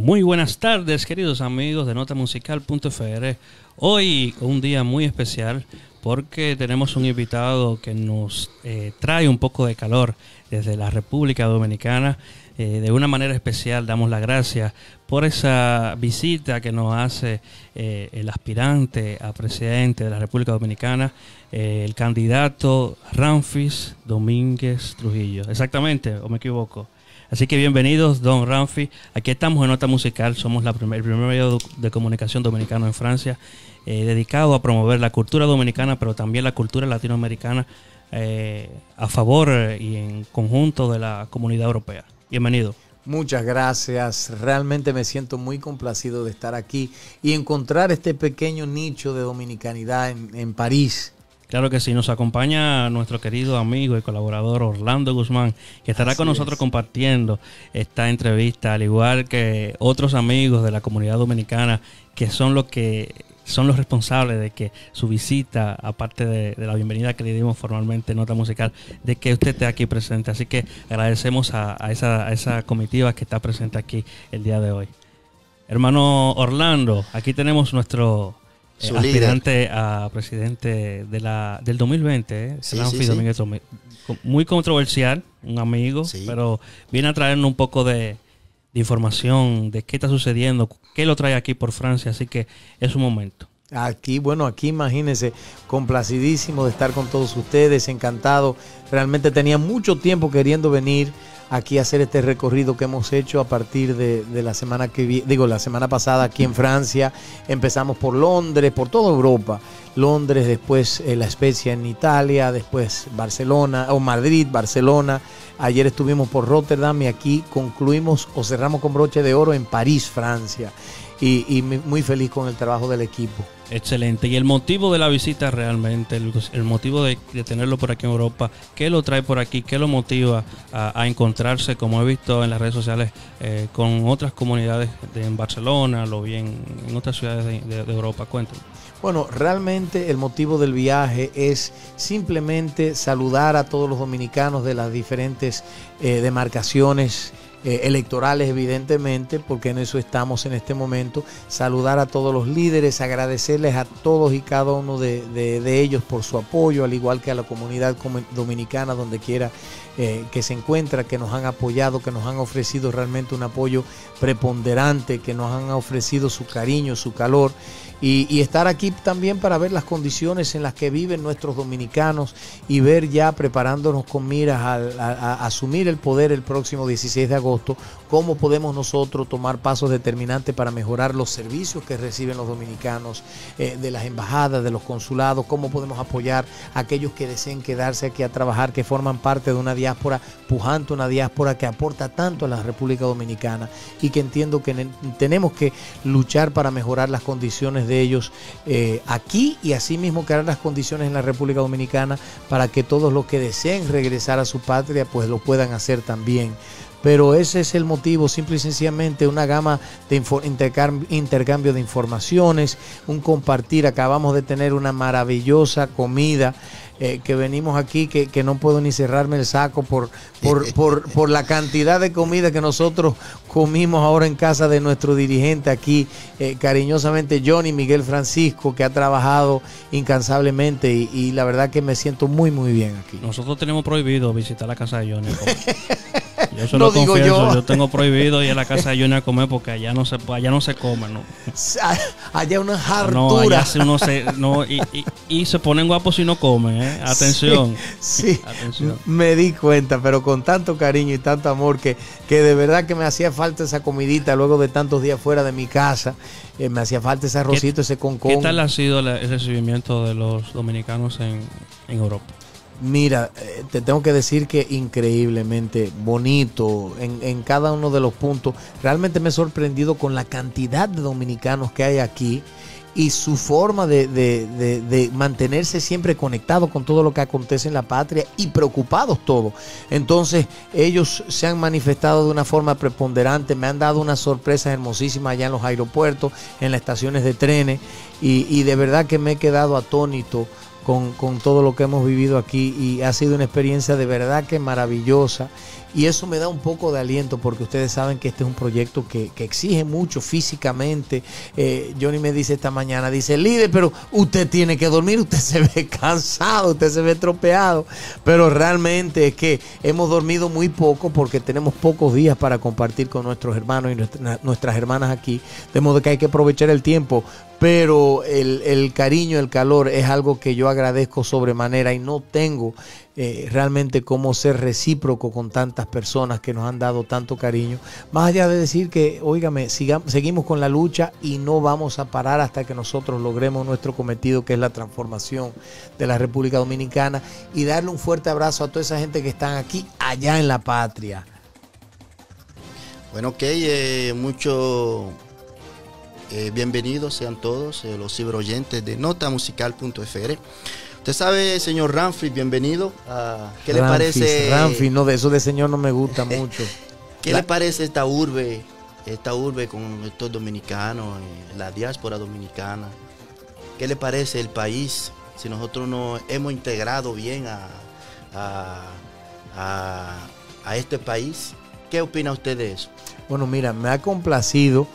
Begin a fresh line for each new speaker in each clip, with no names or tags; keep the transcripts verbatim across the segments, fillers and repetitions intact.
Muy buenas tardes, queridos amigos de nota musical punto f r. Hoy un día muy especial porque tenemos un invitado que nos eh, trae un poco de calor desde la República Dominicana. Eh, de una manera especial damos las gracias por esa visita que nos hace eh, el aspirante a presidente de la República Dominicana, eh, el candidato Ramfis Domínguez Trujillo. Exactamente, ¿o me equivoco? Así que bienvenidos, don Ramfis. Aquí estamos en Nota Musical. Somos la primer, el primer medio de comunicación dominicano en Francia, eh, dedicado a promover la cultura dominicana, pero también la cultura latinoamericana eh, a favor y en conjunto de la comunidad europea. Bienvenido.
Muchas gracias. Realmente me siento muy complacido de estar aquí y encontrar este pequeño nicho de dominicanidad en, en París.
Claro que sí, nos acompaña nuestro querido amigo y colaborador Orlando Guzmán, que estará Así con nosotros es. compartiendo esta entrevista, al igual que otros amigos de la comunidad dominicana, que son los que son los responsables de que su visita, aparte de, de la bienvenida que le dimos formalmente en Nota Musical, de que usted esté aquí presente. Así que agradecemos a, a, esa, a esa comitiva que está presente aquí el día de hoy. Hermano Orlando, aquí tenemos nuestro eh, aspirante a presidente de la, del dos mil veinte, eh, sí, sí, Domínguez, sí. Muy controversial, un amigo, sí. pero viene a traernos un poco de... de información de qué está sucediendo, qué lo trae aquí por Francia, así que es un momento.
Aquí, bueno, aquí imagínense, complacidísimo de estar con todos ustedes, encantado. Realmente tenía mucho tiempo queriendo venir aquí a hacer este recorrido que hemos hecho a partir de, de la semana que vi, digo, la semana pasada aquí en Francia. Empezamos por Londres, por toda Europa. Londres, después eh, La Spezia en Italia, después Barcelona, o Madrid, Barcelona. Ayer estuvimos por Rotterdam y aquí concluimos o cerramos con broche de oro en París, Francia. Y, y muy feliz con el trabajo del equipo.
Excelente. Y el motivo de la visita realmente, el, el motivo de, de tenerlo por aquí en Europa, ¿qué lo trae por aquí? ¿Qué lo motiva a, a encontrarse, como he visto en las redes sociales, eh, con otras comunidades de, en Barcelona, lo bien en otras ciudades de, de, de Europa? Cuéntame.
Bueno, realmente el motivo del viaje es simplemente saludar a todos los dominicanos de las diferentes eh, demarcaciones eh, electorales, evidentemente, porque en eso estamos en este momento. Saludar a todos los líderes, agradecerles a todos y cada uno de, de, de ellos por su apoyo, al igual que a la comunidad dominicana donde quiera eh, que se encuentra, que nos han apoyado, que nos han ofrecido realmente un apoyo preponderante, que nos han ofrecido su cariño, su calor. Y, y estar aquí también para ver las condiciones en las que viven nuestros dominicanos y ver ya preparándonos con miras a, a, a asumir el poder el próximo dieciséis de agosto, cómo podemos nosotros tomar pasos determinantes para mejorar los servicios que reciben los dominicanos eh, de las embajadas, de los consulados, cómo podemos apoyar a aquellos que deseen quedarse aquí a trabajar, que forman parte de una diáspora pujante, una diáspora que aporta tanto a la República Dominicana y que entiendo que tenemos que luchar para mejorar las condiciones de ellos eh, aquí y asimismo crear las condiciones en la República Dominicana para que todos los que deseen regresar a su patria pues lo puedan hacer también. Pero ese es el motivo, simple y sencillamente una gama de intercambio, intercambio de informaciones, un compartir. Acabamos de tener una maravillosa comida eh, que venimos aquí, que, que no puedo ni cerrarme el saco por, por, por, por la cantidad de comida que nosotros comimos ahora en casa de nuestro dirigente aquí, eh, cariñosamente Johnny Miguel Francisco, que ha trabajado incansablemente y, y la verdad que me siento muy muy bien aquí.
Nosotros tenemos prohibido visitar la casa de Johnny. Yo se
no
lo
digo
confieso,
yo.
yo tengo prohibido ir a la casa de Johnny a comer porque allá no se allá no se come, ¿no?
Allá una hartura.
No, allá si uno se no y, y, y se ponen guapos si no comen, ¿eh? Atención.
Sí, sí.
Atención.
Me di cuenta, pero con tanto cariño y tanto amor que, que de verdad que me hacía falta esa comidita luego de tantos días fuera de mi casa. Eh, me hacía falta ese arrocito, ese concón.
¿Qué tal ha sido la, el recibimiento de los dominicanos en, en Europa?
Mira, eh, te tengo que decir que increíblemente bonito en, en cada uno de los puntos. Realmente me he sorprendido con la cantidad de dominicanos que hay aquí y su forma de, de, de, de mantenerse siempre conectados con todo lo que acontece en la patria y preocupados todos. Entonces ellos se han manifestado de una forma preponderante, me han dado unas sorpresas hermosísimas allá en los aeropuertos, en las estaciones de trenes y, y de verdad que me he quedado atónito con, con todo lo que hemos vivido aquí, y ha sido una experiencia de verdad que maravillosa. Y eso me da un poco de aliento, porque ustedes saben que este es un proyecto que, que exige mucho físicamente. Eh, Johnny me dice esta mañana, dice, líder, pero usted tiene que dormir, usted se ve cansado, usted se ve tropeado. Pero realmente es que hemos dormido muy poco porque tenemos pocos días para compartir con nuestros hermanos y nuestra, nuestras hermanas aquí. De modo que hay que aprovechar el tiempo. Pero el, el cariño, el calor es algo que yo agradezco sobremanera, y no tengo eh, realmente cómo ser recíproco con tantas personas que nos han dado tanto cariño. Más allá de decir que, óigame, sigamos, seguimos con la lucha y no vamos a parar hasta que nosotros logremos nuestro cometido, que es la transformación de la República Dominicana, y darle un fuerte abrazo a toda esa gente que están aquí, allá en la patria.
Bueno, ok, eh, mucho... Eh, bienvenidos sean todos eh, los ciberoyentes de nota musical punto f r. Usted sabe, señor Ramfis, bienvenido. Uh, ¿Qué Ramfis, le parece?
Ramfis, no, de eso de señor no me gusta mucho.
¿Qué la... le parece esta urbe, esta urbe con estos dominicanos, eh, la diáspora dominicana? ¿Qué le parece el país? Si nosotros nos hemos integrado bien a, a, a, a este país. ¿Qué opina usted de eso?
Bueno, mira, me ha complacido.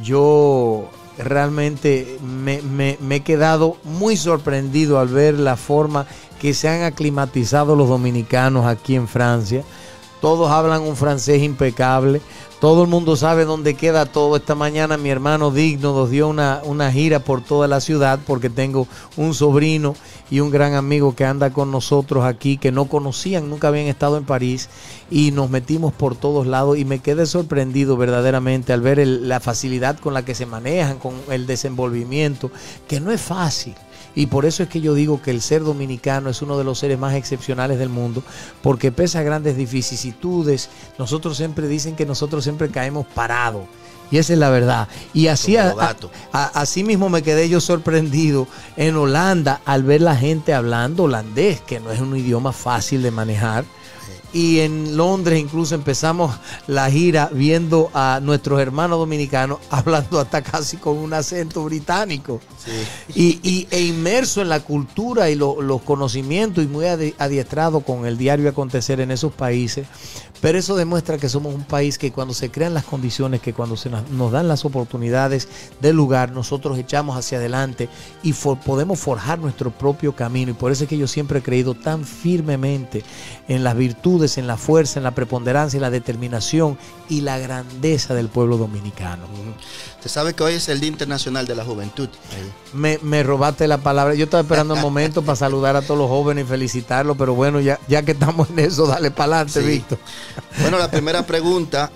Yo realmente me, me, me he quedado muy sorprendido al ver la forma que se han aclimatizado los dominicanos aquí en Francia. Todos hablan un francés impecable. Todo el mundo sabe dónde queda todo. Esta mañana mi hermano Digno nos dio una, una gira por toda la ciudad, porque tengo un sobrino y un gran amigo que anda con nosotros aquí, que no conocían, nunca habían estado en París, y nos metimos por todos lados, y me quedé sorprendido verdaderamente al ver el, la facilidad con la que se manejan, con el desenvolvimiento, que no es fácil. Y por eso es que yo digo que el ser dominicano es uno de los seres más excepcionales del mundo, porque pese a grandes vicisitudes, nosotros siempre dicen que nosotros siempre caemos parados. Y esa es la verdad. Y así, a, a, así mismo me quedé yo sorprendido en Holanda al ver la gente hablando holandés, que no es un idioma fácil de manejar. Y en Londres incluso empezamos la gira viendo a nuestros hermanos dominicanos hablando hasta casi con un acento británico. Sí. Y, y, e inmerso en la cultura y lo, los conocimientos, y muy adiestrado con el diario acontecer en esos países. Pero eso demuestra que somos un país que cuando se crean las condiciones, que cuando se nos, nos dan las oportunidades del lugar, nosotros echamos hacia adelante y for, podemos forjar nuestro propio camino. Y por eso es que yo siempre he creído tan firmemente en las virtudes, en la fuerza, en la preponderancia, en la determinación y la grandeza del pueblo dominicano.
Usted sabe que hoy es el Día Internacional de la Juventud.
Me, me robaste la palabra. Yo estaba esperando un momento para saludar a todos los jóvenes y felicitarlos, pero bueno, ya, ya que estamos en eso, dale para adelante, sí. Víctor.
Bueno, la primera pregunta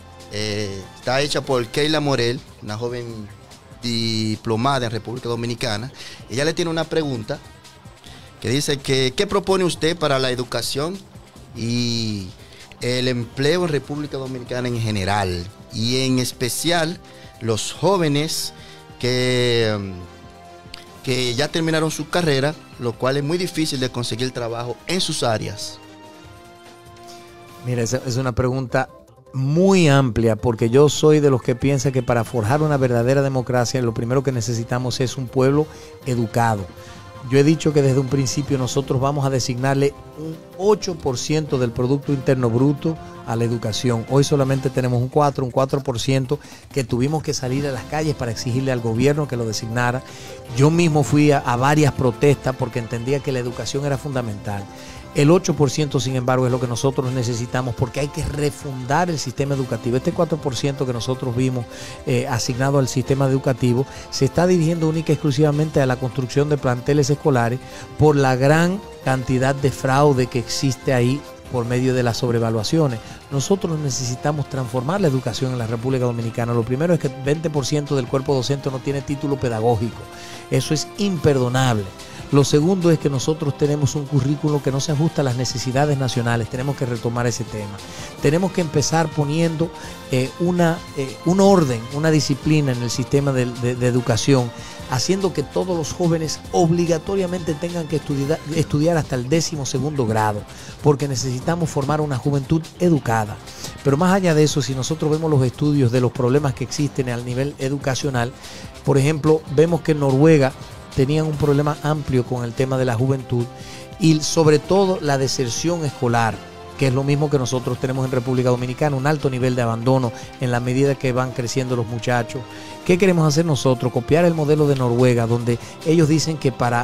eh, está hecha por Keila Morel, una joven diplomada en República Dominicana. Ella le tiene una pregunta que dice que ¿qué propone usted para la educación y el empleo en República Dominicana en general, y en especial los jóvenes que, que ya terminaron su carrera, lo cual es muy difícil de conseguir trabajo en sus áreas?
Mira, esa es una pregunta muy amplia, porque yo soy de los que piensa que para forjar una verdadera democracia lo primero que necesitamos es un pueblo educado. Yo he dicho que desde un principio nosotros vamos a designarle un ocho por ciento del Producto Interno Bruto a la educación. Hoy solamente tenemos un cuatro, un cuatro por ciento que tuvimos que salir a las calles para exigirle al gobierno que lo designara. Yo mismo fui a, a varias protestas porque entendía que la educación era fundamental. El ocho por ciento, sin embargo, es lo que nosotros necesitamos, porque hay que refundar el sistema educativo. Este cuatro por ciento que nosotros vimos eh, asignado al sistema educativo se está dirigiendo única y exclusivamente a la construcción de planteles escolares por la gran cantidad de fraude que existe ahí por medio de las sobrevaluaciones. Nosotros necesitamos transformar la educación en la República Dominicana. Lo primero es que el veinte por ciento del cuerpo docente no tiene título pedagógico. Eso es imperdonable. Lo segundo es que nosotros tenemos un currículo que no se ajusta a las necesidades nacionales. Tenemos que retomar ese tema. Tenemos que empezar poniendo eh, una, eh, un orden, una disciplina en el sistema de, de, de educación, haciendo que todos los jóvenes obligatoriamente tengan que estudiar, estudiar hasta el décimo segundo grado, porque necesitamos formar una juventud educada. Pero más allá de eso, si nosotros vemos los estudios de los problemas que existen al nivel educacional, por ejemplo, vemos que en Noruega tenían un problema amplio con el tema de la juventud y sobre todo la deserción escolar, que es lo mismo que nosotros tenemos en República Dominicana, un alto nivel de abandono en la medida que van creciendo los muchachos. ¿Qué queremos hacer nosotros? Copiar el modelo de Noruega, donde ellos dicen que para,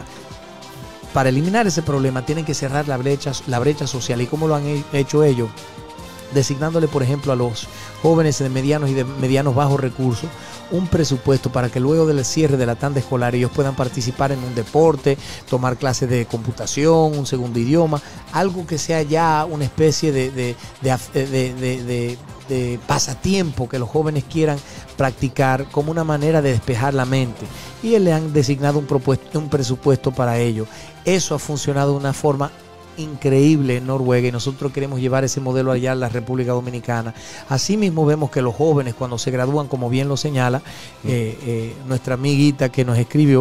para eliminar ese problema tienen que cerrar la brecha, la brecha social. ¿Y cómo lo han hecho ellos? Designándole, por ejemplo, a los jóvenes de medianos y de medianos bajos recursos un presupuesto para que luego del cierre de la tanda escolar ellos puedan participar en un deporte, tomar clases de computación, un segundo idioma, algo que sea ya una especie de, de, de, de, de, de, de pasatiempo que los jóvenes quieran practicar como una manera de despejar la mente. Y le han designado un, propuesto, un presupuesto para ello. Eso ha funcionado de una forma increíble en Noruega y nosotros queremos llevar ese modelo allá a la República Dominicana. Asimismo vemos que los jóvenes cuando se gradúan, como bien lo señala eh, eh, nuestra amiguita que nos escribió,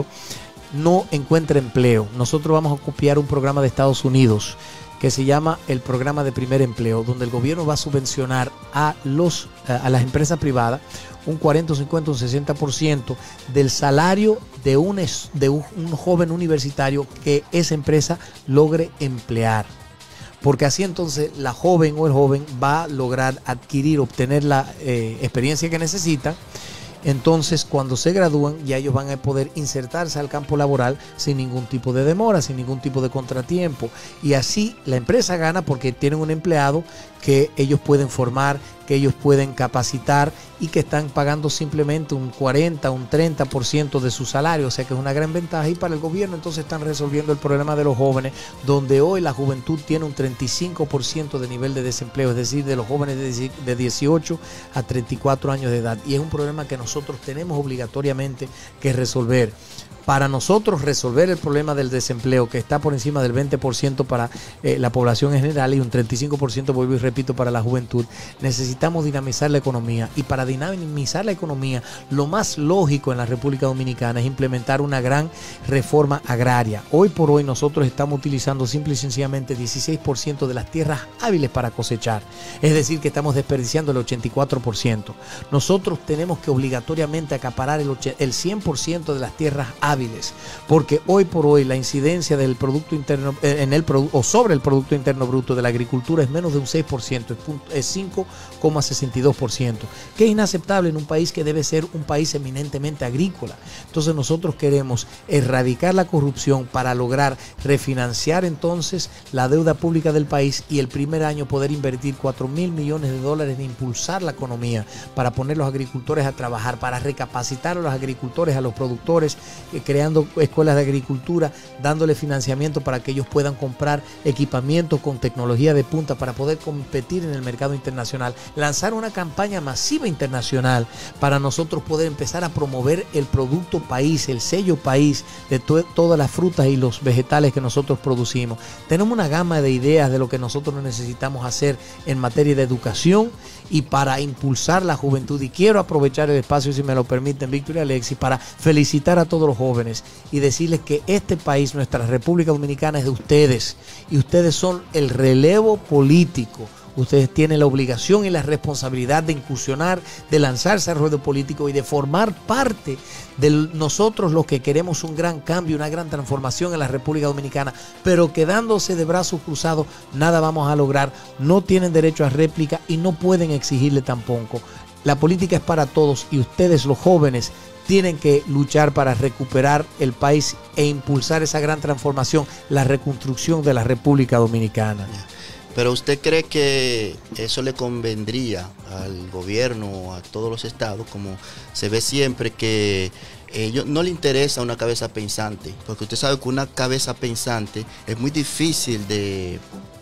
no encuentra empleo. Nosotros vamos a copiar un programa de Estados Unidos que se llama el programa de primer empleo, donde el gobierno va a subvencionar a, los, a las empresas privadas un cuarenta, un cincuenta, un sesenta por ciento del salario de un, de un, un joven universitario que esa empresa logre emplear. Porque así entonces la joven o el joven va a lograr adquirir, obtener la eh, experiencia que necesita. Entonces, cuando se gradúan, ya ellos van a poder insertarse al campo laboral sin ningún tipo de demora, sin ningún tipo de contratiempo. Y así la empresa gana porque tienen un empleado que ellos pueden formar, que ellos pueden capacitar y que están pagando simplemente un cuarenta, un treinta por ciento de su salario, o sea que es una gran ventaja. Y para el gobierno entonces están resolviendo el problema de los jóvenes, donde hoy la juventud tiene un treinta y cinco por ciento de nivel de desempleo, es decir, de los jóvenes de dieciocho a treinta y cuatro años de edad. Y es un problema que nosotros tenemos obligatoriamente que resolver. Para nosotros resolver el problema del desempleo, que está por encima del veinte por ciento para eh, la población en general y un treinta y cinco por ciento, vuelvo y repito, para la juventud, necesitamos dinamizar la economía. Y para dinamizar la economía, lo más lógico en la República Dominicana es implementar una gran reforma agraria. Hoy por hoy nosotros estamos utilizando simple y sencillamente dieciséis por ciento de las tierras hábiles para cosechar. Es decir, que estamos desperdiciando el ochenta y cuatro por ciento. Nosotros tenemos que obligatoriamente acaparar el, el cien por ciento de las tierras hábiles. Porque hoy por hoy la incidencia del producto interno en el o sobre el producto interno bruto de la agricultura es menos de un seis por ciento, es cinco coma sesenta y dos por ciento, que es inaceptable en un país que debe ser un país eminentemente agrícola. Entonces nosotros queremos erradicar la corrupción para lograr refinanciar entonces la deuda pública del país y el primer año poder invertir cuatro mil millones de dólares de impulsar la economía para poner los agricultores a trabajar, para recapacitar a los agricultores, a los productores, creando escuelas de agricultura, dándole financiamiento para que ellos puedan comprar equipamientos con tecnología de punta para poder competir en el mercado internacional, lanzar una campaña masiva internacional para nosotros poder empezar a promover el producto país, el sello país de to todas las frutas y los vegetales que nosotros producimos. Tenemos una gama de ideas de lo que nosotros necesitamos hacer en materia de educación y para impulsar la juventud. Y quiero aprovechar el espacio, si me lo permiten, Víctor y Alexis, para felicitar a todos los jóvenes y decirles que este país, nuestra República Dominicana, es de ustedes y ustedes son el relevo político. Ustedes tienen la obligación y la responsabilidad de incursionar, de lanzarse al ruedo político y de formar parte de nosotros los que queremos un gran cambio, una gran transformación en la República Dominicana, pero quedándose de brazos cruzados nada vamos a lograr. No tienen derecho a réplica y no pueden exigirle tampoco. La política es para todos y ustedes, los jóvenes, tienen que luchar para recuperar el país e impulsar esa gran transformación, la reconstrucción de la República Dominicana.
Pero ¿usted cree que eso le convendría al gobierno, a todos los estados, como se ve siempre que ellos no le interesa una cabeza pensante? Porque usted sabe que una cabeza pensante es muy difícil de,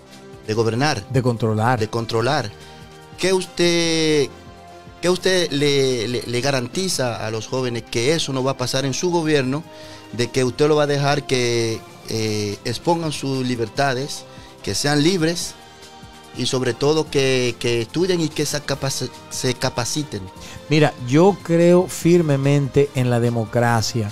de gobernar.
De controlar.
De controlar. ¿Qué usted, qué usted le, le, le garantiza a los jóvenes que eso no va a pasar en su gobierno, de que usted lo va a dejar que eh, expongan sus libertades, que sean libres, y sobre todo que, que estudien y que se, capac se capaciten?
Mira, yo creo firmemente en la democracia.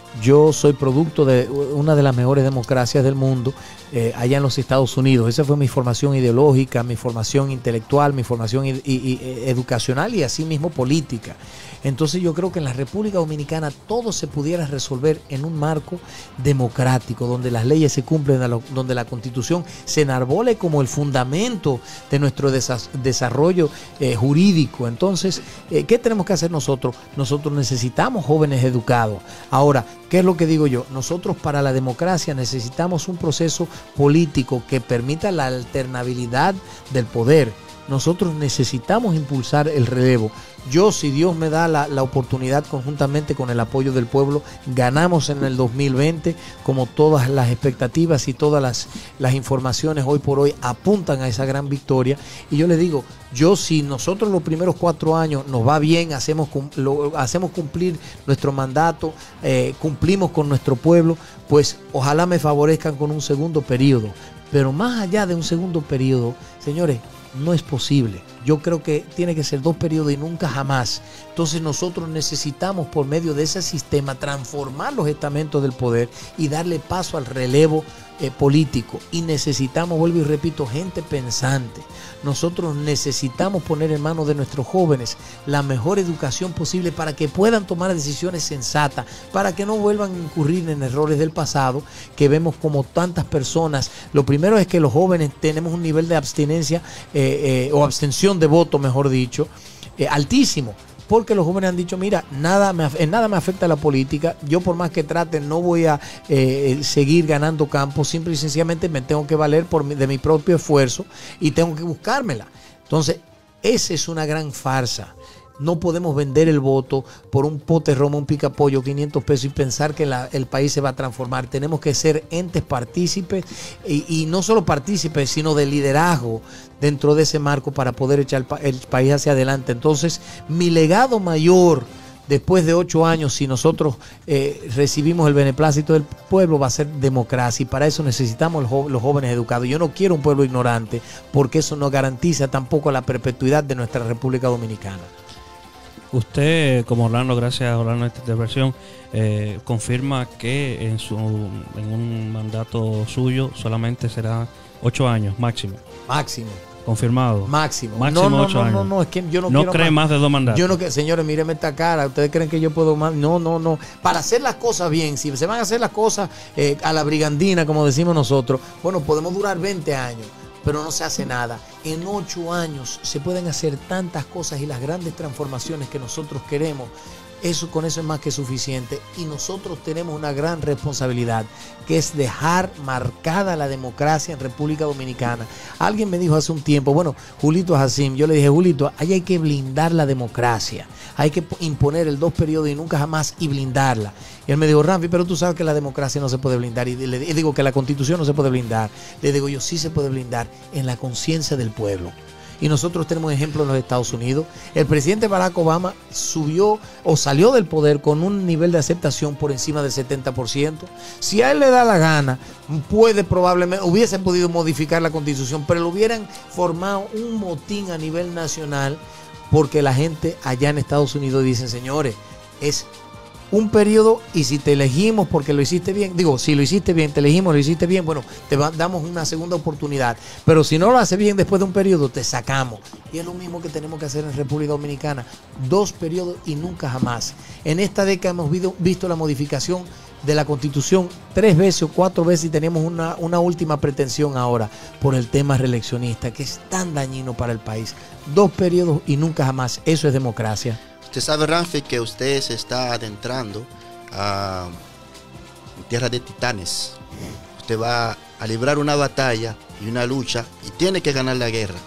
Yo soy producto de una de las mejores democracias del mundo, eh, allá en los Estados Unidos. Esa fue mi formación ideológica, mi formación intelectual, mi formación y, y, y, educacional y asimismo política. Entonces yo creo que en la República Dominicana todo se pudiera resolver en un marco democrático, donde las leyes se cumplen, donde la Constitución se enarbole como el fundamento de nuestro desarrollo eh, jurídico. Entonces, eh, ¿qué tenemos que hacer nosotros? Nosotros necesitamos jóvenes educados. Ahora, ¿qué es lo que digo yo? Nosotros para la democracia necesitamos un proceso político que permita la alternabilidad del poder. Nosotros necesitamos impulsar el relevo. Yo, si Dios me da la, la oportunidad, conjuntamente con el apoyo del pueblo, ganamos en el dos mil veinte, como todas las expectativas y todas las, las informaciones hoy por hoy apuntan a esa gran victoria. Y yo les digo, yo si nosotros los primeros cuatro años nos va bien, hacemos, lo, hacemos cumplir nuestro mandato, eh, cumplimos con nuestro pueblo, pues ojalá me favorezcan con un segundo periodo. Pero más allá de un segundo periodo, señores, no es posible. Yo creo que tiene que ser dos periodos y nunca jamás. Entonces nosotros necesitamos, por medio de ese sistema, transformar los estamentos del poder y darle paso al relevo eh, político. Y necesitamos, vuelvo y repito, gente pensante. Nosotros necesitamos poner en manos de nuestros jóvenes la mejor educación posible para que puedan tomar decisiones sensatas, para que no vuelvan a incurrir en errores del pasado, que vemos como tantas personas. Lo primero es que los jóvenes tenemos un nivel de abstinencia eh, eh, o abstención de voto, mejor dicho, eh, altísimo. Porque los jóvenes han dicho, mira, nada me, en nada me afecta la política, yo por más que trate no voy a eh, seguir ganando campo, simple y sencillamente me tengo que valer por mi, de mi propio esfuerzo y tengo que buscármela. Entonces, esa es una gran farsa. No podemos vender el voto por un pote romo, un picapollo, quinientos pesos y pensar que la, el país se va a transformar. Tenemos que ser entes partícipes y, y no solo partícipes, sino de liderazgo dentro de ese marco para poder echar el, el país hacia adelante. Entonces, mi legado mayor después de ocho años, si nosotros eh, recibimos el beneplácito del pueblo, va a ser democracia. Y para eso necesitamos los, jo los jóvenes educados. Yo no quiero un pueblo ignorante, porque eso no garantiza tampoco la perpetuidad de nuestra República Dominicana.
Usted, como Orlando, gracias a Orlando esta intervención, eh, confirma que en, su, en un mandato suyo solamente será ocho años máximo.
Máximo.
Confirmado.
Máximo.
Máximo
no, no,
ocho
no,
años.
No, no, es que yo no,
no
quiero
cree más. más de dos mandatos.
Yo no que, señores, mírenme esta cara. ¿Ustedes creen que yo puedo más? No, no, no. Para hacer las cosas bien, si se van a hacer las cosas eh, a la brigandina, como decimos nosotros, bueno, podemos durar veinte años. Pero no se hace nada. En ocho años se pueden hacer tantas cosas y las grandes transformaciones que nosotros queremos. Eso, con eso es más que suficiente. Y nosotros tenemos una gran responsabilidad, que es dejar marcada la democracia en República Dominicana. Alguien me dijo hace un tiempo, bueno, Julito Jacim, yo le dije, Julito, ahí hay que blindar la democracia. Hay que imponer el dos periodos y nunca jamás y blindarla. Y él me dijo, Ramfi, pero tú sabes que la democracia no se puede blindar. Y le digo que la Constitución no se puede blindar. Le digo yo, sí se puede blindar en la conciencia del pueblo. Y nosotros tenemos ejemplos en los Estados Unidos. El presidente Barack Obama subió o salió del poder con un nivel de aceptación por encima del setenta por ciento. Si a él le da la gana, puede probablemente, hubiese podido modificar la Constitución, pero lo hubieran formado un motín a nivel nacional, porque la gente allá en Estados Unidos dice, señores, es un periodo y si te elegimos porque lo hiciste bien, digo, si lo hiciste bien, te elegimos, lo hiciste bien, bueno, te va, damos una segunda oportunidad. Pero si no lo hace bien después de un periodo, te sacamos. Y es lo mismo que tenemos que hacer en República Dominicana. Dos periodos y nunca jamás. En esta década hemos visto, visto la modificación de la Constitución tres veces o cuatro veces y tenemos una, una última pretensión ahora por el tema reeleccionista, que es tan dañino para el país. Dos periodos y nunca jamás. Eso es democracia.
Usted sabe, Ramfi, que usted se está adentrando a tierra de titanes. Usted va a librar una batalla y una lucha y tiene que ganar la guerra.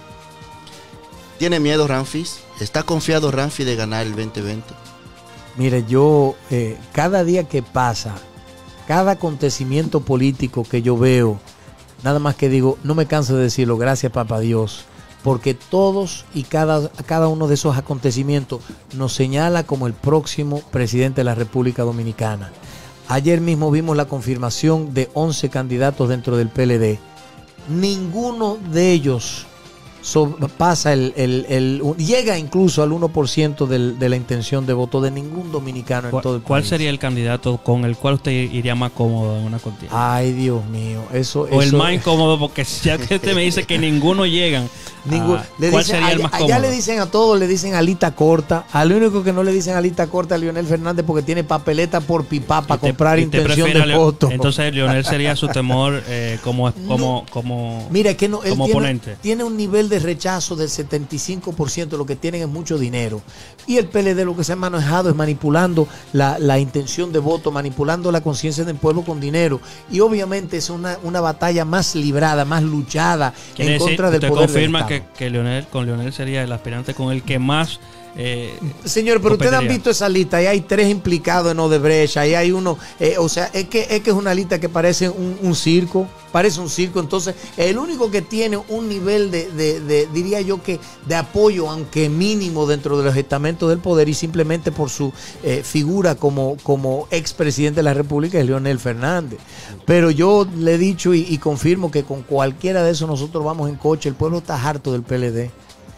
¿Tiene miedo, Ramfi? ¿Está confiado, Ramfi, de ganar el veinte veinte?
Mire, yo eh, cada día que pasa, cada acontecimiento político que yo veo, nada más que digo, no me canso de decirlo, gracias papá Dios, porque todos y cada, cada uno de esos acontecimientos nos señala como el próximo presidente de la República Dominicana. Ayer mismo vimos la confirmación de once candidatos dentro del P L D. Ninguno de ellos so, pasa el, el, el, llega incluso al uno por ciento del, de la intención de voto de ningún dominicano en todo el país.
¿Cuál sería el candidato con el cual usted iría más cómodo en una contienda?
Ay, Dios mío, eso...
O
eso,
el más incómodo, porque ya que usted me dice que ninguno llegan,
Ningún,
ah,
le
¿cuál
dicen,
sería
allá,
el más cómodo?
allá le dicen a todos, le dicen alita corta. Al único que no le dicen alita corta a Leonel Fernández porque tiene papeleta por pipa para comprar
y te
intención de
Leo,
voto.
Entonces Leonel sería su temor eh, como, como, no, como,
mira, que no, él
como
tiene,
oponente.
Tiene un nivel de rechazo del setenta y cinco por ciento, lo que tienen es mucho dinero. Y el P L D lo que se ha manejado es manipulando la, la intención de voto, manipulando la conciencia del pueblo con dinero. Y obviamente es una, una batalla más librada, más luchada en
decir,
contra del
usted
poder
confirma
del Estado.
que, que Leonel, con Leonel sería el aspirante con el que más... Eh,
Señor, pero ustedes han visto esa lista, ahí hay tres implicados en Odebrecht, ahí hay uno, eh, o sea, es que, es que es una lista que parece un, un circo, parece un circo. Entonces el único que tiene un nivel de, de, de, diría yo que de apoyo, aunque mínimo, dentro de los estamentos del poder y simplemente por su eh, figura como, como expresidente de la República es Leonel Fernández. Pero yo le he dicho y, y confirmo que con cualquiera de esos nosotros vamos en coche. El pueblo está harto del P L D.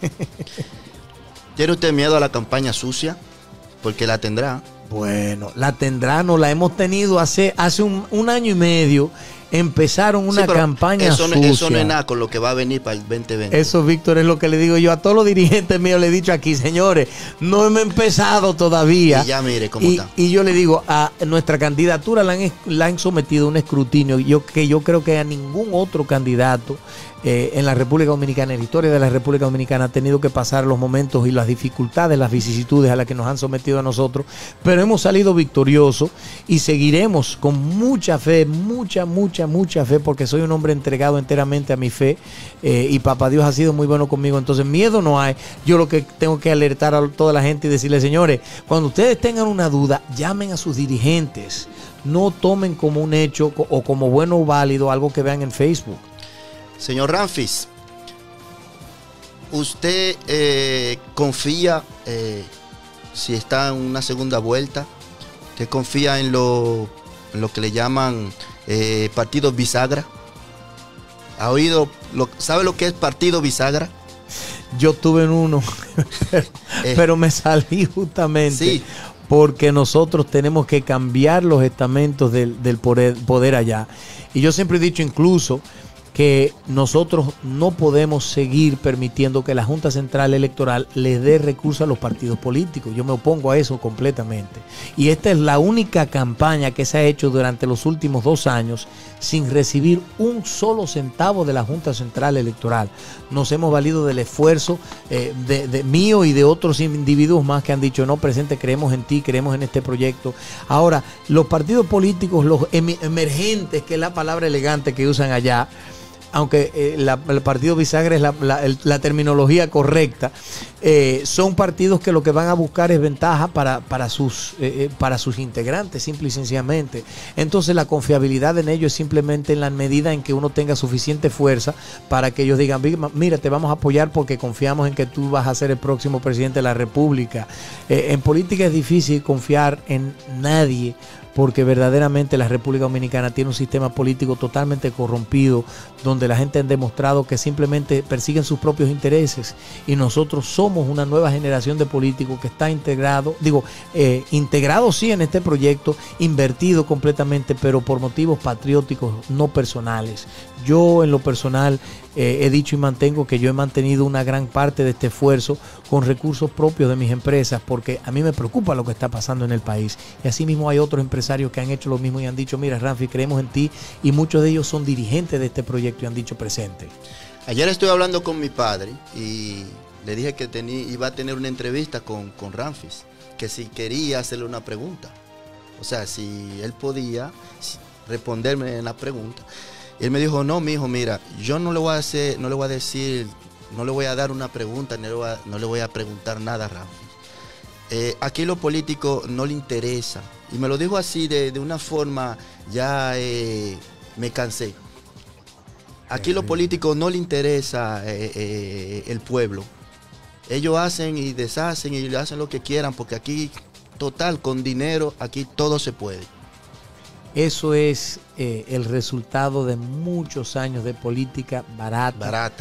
¿Tiene usted miedo a la campaña sucia? Porque la tendrá.
Bueno, la tendrá, no la hemos tenido hace, hace un, un año y medio. Empezaron una sí, campaña
eso no,
sucia.
Eso no es nada con lo que va a venir para el veinte veinte.
Eso, Víctor, es lo que le digo yo a todos los dirigentes míos. Le he dicho aquí, señores, no hemos empezado todavía.
Y ya mire cómo
y,
está.
Y yo le digo, a nuestra candidatura la han, la han sometido a un escrutinio yo, que yo creo que a ningún otro candidato eh, en la República Dominicana, en la historia de la República Dominicana, ha tenido que pasar los momentos y las dificultades, las vicisitudes a las que nos han sometido a nosotros. Pero hemos salido victoriosos y seguiremos con mucha fe, mucha, mucha, mucha fe, porque soy un hombre entregado enteramente a mi fe eh, y papá Dios ha sido muy bueno conmigo. Entonces miedo no hay. Yo lo que tengo que alertar a toda la gente y decirle, señores, cuando ustedes tengan una duda, llamen a sus dirigentes. No tomen como un hecho o como bueno o válido algo que vean en Facebook.
Señor Ramfis, ¿usted eh, confía eh, si está en una segunda vuelta? ¿Usted confía en lo, en lo que le llaman eh, partidos bisagra? ¿Ha oído? Lo, ¿Sabe lo que es partido bisagra?
Yo tuve en uno, pero, eh, pero me salí justamente sí. porque nosotros tenemos que cambiar los estamentos del, del poder, poder allá. Y yo siempre he dicho incluso que nosotros no podemos seguir permitiendo que la Junta Central Electoral les dé recursos a los partidos políticos. Yo me opongo a eso completamente. Y esta es la única campaña que se ha hecho durante los últimos dos años sin recibir un solo centavo de la Junta Central Electoral. Nos hemos valido del esfuerzo eh, de, de mío y de otros individuos más que han dicho, no, presidente, creemos en ti, creemos en este proyecto. Ahora, los partidos políticos, los em- emergentes, que es la palabra elegante que usan allá, aunque eh, la, el partido bisagra es la, la, el, la terminología correcta, eh, son partidos que lo que van a buscar es ventaja para, para, sus, eh, para sus integrantes, simple y sencillamente. Entonces la confiabilidad en ellos es simplemente en la medida en que uno tenga suficiente fuerza para que ellos digan, mira, te vamos a apoyar porque confiamos en que tú vas a ser el próximo presidente de la República. Eh, en política es difícil confiar en nadie, porque verdaderamente la República Dominicana tiene un sistema político totalmente corrompido, donde la gente ha demostrado que simplemente persiguen sus propios intereses, y nosotros somos una nueva generación de políticos que está integrado, digo, eh, integrado sí en este proyecto, invertido completamente, pero por motivos patrióticos, no personales. Yo en lo personal eh, he dicho y mantengo que yo he mantenido una gran parte de este esfuerzo con recursos propios de mis empresas, porque a mí me preocupa lo que está pasando en el país. Y así mismo hay otros empresarios que han hecho lo mismo y han dicho, mira, Ramfi, creemos en ti, y muchos de ellos son dirigentes de este proyecto y han dicho presente.
Ayer estuve hablando con mi padre y le dije que tenía, iba a tener una entrevista con, con Ramfis, que si quería hacerle una pregunta. O sea, si él podía responderme en la pregunta. Y él me dijo, no, mijo, mira, yo no le voy a hacer, no le voy a decir, no le voy a dar una pregunta, no le voy a, no le voy a preguntar nada a Ramfis. Eh, aquí lo político no le interesa. Y me lo dijo así de, de una forma, ya eh, me cansé. Aquí lo político no le interesa eh, eh, el pueblo. Ellos hacen y deshacen y hacen lo que quieran, porque aquí, total, con dinero, aquí todo se puede.
Eso es eh, el resultado de muchos años de política barata.
Barata.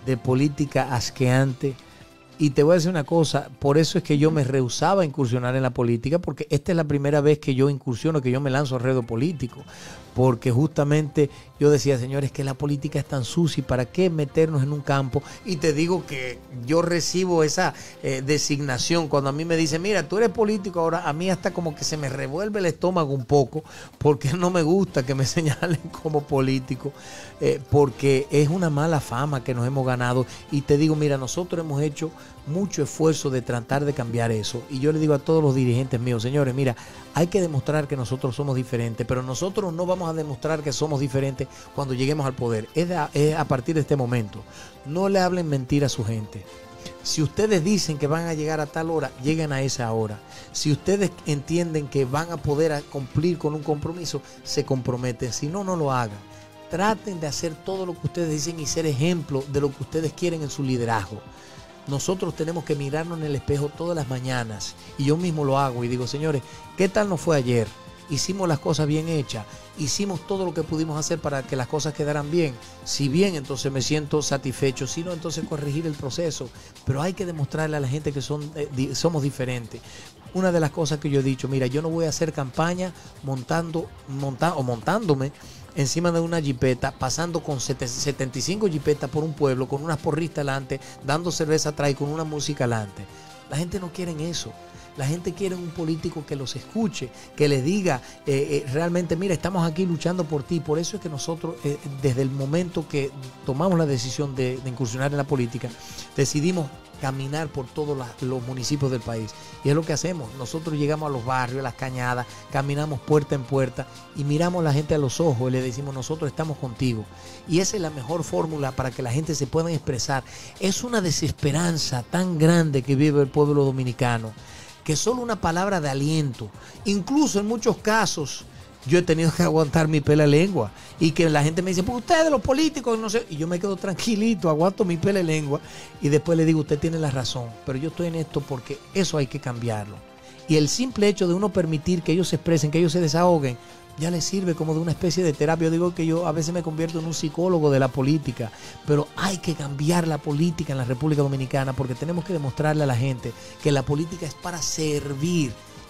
de política asqueante. Y te voy a decir una cosa, por eso es que yo me rehusaba a incursionar en la política, porque esta es la primera vez que yo incursiono, que yo me lanzo al ruedo político. Porque justamente yo decía, señores, que la política es tan sucia, ¿y para qué meternos en un campo? Y te digo que yo recibo esa eh, designación cuando a mí me dicen, mira, tú eres político ahora, a mí hasta como que se me revuelve el estómago un poco, porque no me gusta que me señalen como político, eh, porque es una mala fama que nos hemos ganado. Y te digo, mira, nosotros hemos hecho mucho esfuerzo de tratar de cambiar eso. Y yo le digo a todos los dirigentes míos, señores, mira, hay que demostrar que nosotros somos diferentes, pero nosotros no vamos a demostrar que somos diferentes cuando lleguemos al poder. Es, de, es a partir de este momento. No le hablen mentira a su gente. Si ustedes dicen que van a llegar a tal hora, lleguen a esa hora. Si ustedes entienden que van a poder a cumplir con un compromiso, se comprometen. Si no, no lo hagan. Traten de hacer todo lo que ustedes dicen y ser ejemplo de lo que ustedes quieren en su liderazgo. Nosotros tenemos que mirarnos en el espejo todas las mañanas, y yo mismo lo hago y digo, señores, ¿qué tal nos fue ayer? Hicimos las cosas bien hechas, hicimos todo lo que pudimos hacer para que las cosas quedaran bien. Si bien, entonces me siento satisfecho, si no, entonces corregir el proceso. Pero hay que demostrarle a la gente que son, eh, di, somos diferentes. Una de las cosas que yo he dicho, mira, yo no voy a hacer campaña montando, monta, o montándome encima de una jipeta, pasando con setenta y cinco jipetas por un pueblo, con unas porristas delante, dando cerveza atrás y con una música delante. La gente no quiere eso. La gente quiere un político que los escuche, que les diga eh, eh, realmente, mira, estamos aquí luchando por ti. Por eso es que nosotros, eh, desde el momento que tomamos la decisión de, de incursionar en la política, decidimos caminar por todos la, los municipios del país. Y es lo que hacemos. Nosotros llegamos a los barrios, a las cañadas, caminamos puerta en puerta y miramos a la gente a los ojos y le decimos, nosotros estamos contigo. Y esa es la mejor fórmula para que la gente se pueda expresar. Es una desesperanza tan grande que vive el pueblo dominicano, que solo una palabra de aliento, incluso en muchos casos, yo he tenido que aguantar mi pela lengua. Y que la gente me dice, pues ustedes los políticos, no sé. Y yo me quedo tranquilito, aguanto mi pela lengua. Y después le digo, usted tiene la razón. Pero yo estoy en esto porque eso hay que cambiarlo. Y el simple hecho de uno permitir que ellos se expresen, que ellos se desahoguen, ya les sirve como de una especie de terapia. Yo digo que yo a veces me convierto en un psicólogo de la política. Pero hay que cambiar la política en la República Dominicana, porque tenemos que demostrarle a la gente que la política es para servir.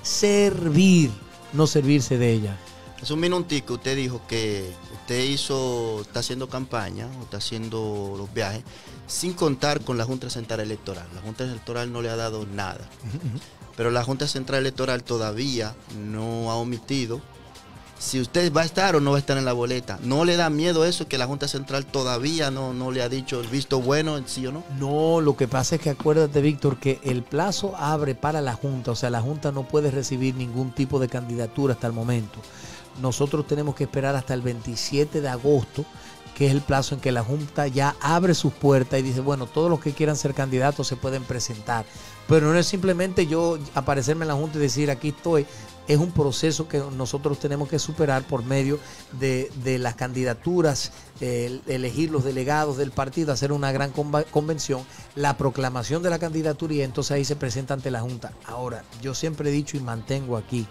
Servir, no servirse de ella.
Hace un minutico usted dijo que usted hizo, está haciendo campaña, o está haciendo los viajes, sin contar con la Junta Central Electoral. La Junta Electoral no le ha dado nada. Uh-huh. Pero la Junta Central Electoral todavía no ha omitido si usted va a estar o no va a estar en la boleta. ¿No le da miedo eso, que la Junta Central todavía no, no le ha dicho el visto bueno, sí o no?
No, lo que pasa es que acuérdate, Víctor, que el plazo abre para la Junta. O sea, la Junta no puede recibir ningún tipo de candidatura hasta el momento. Nosotros tenemos que esperar hasta el veintisiete de agosto, que es el plazo en que la Junta ya abre sus puertas y dice, bueno, todos los que quieran ser candidatos se pueden presentar. Pero no es simplemente yo aparecerme en la Junta y decir, aquí estoy. Es un proceso que nosotros tenemos que superar por medio de, de las candidaturas, eh, elegir los delegados del partido, hacer una gran convención, la proclamación de la candidatura, y entonces ahí se presenta ante la Junta. Ahora, yo siempre he dicho y mantengo aquí,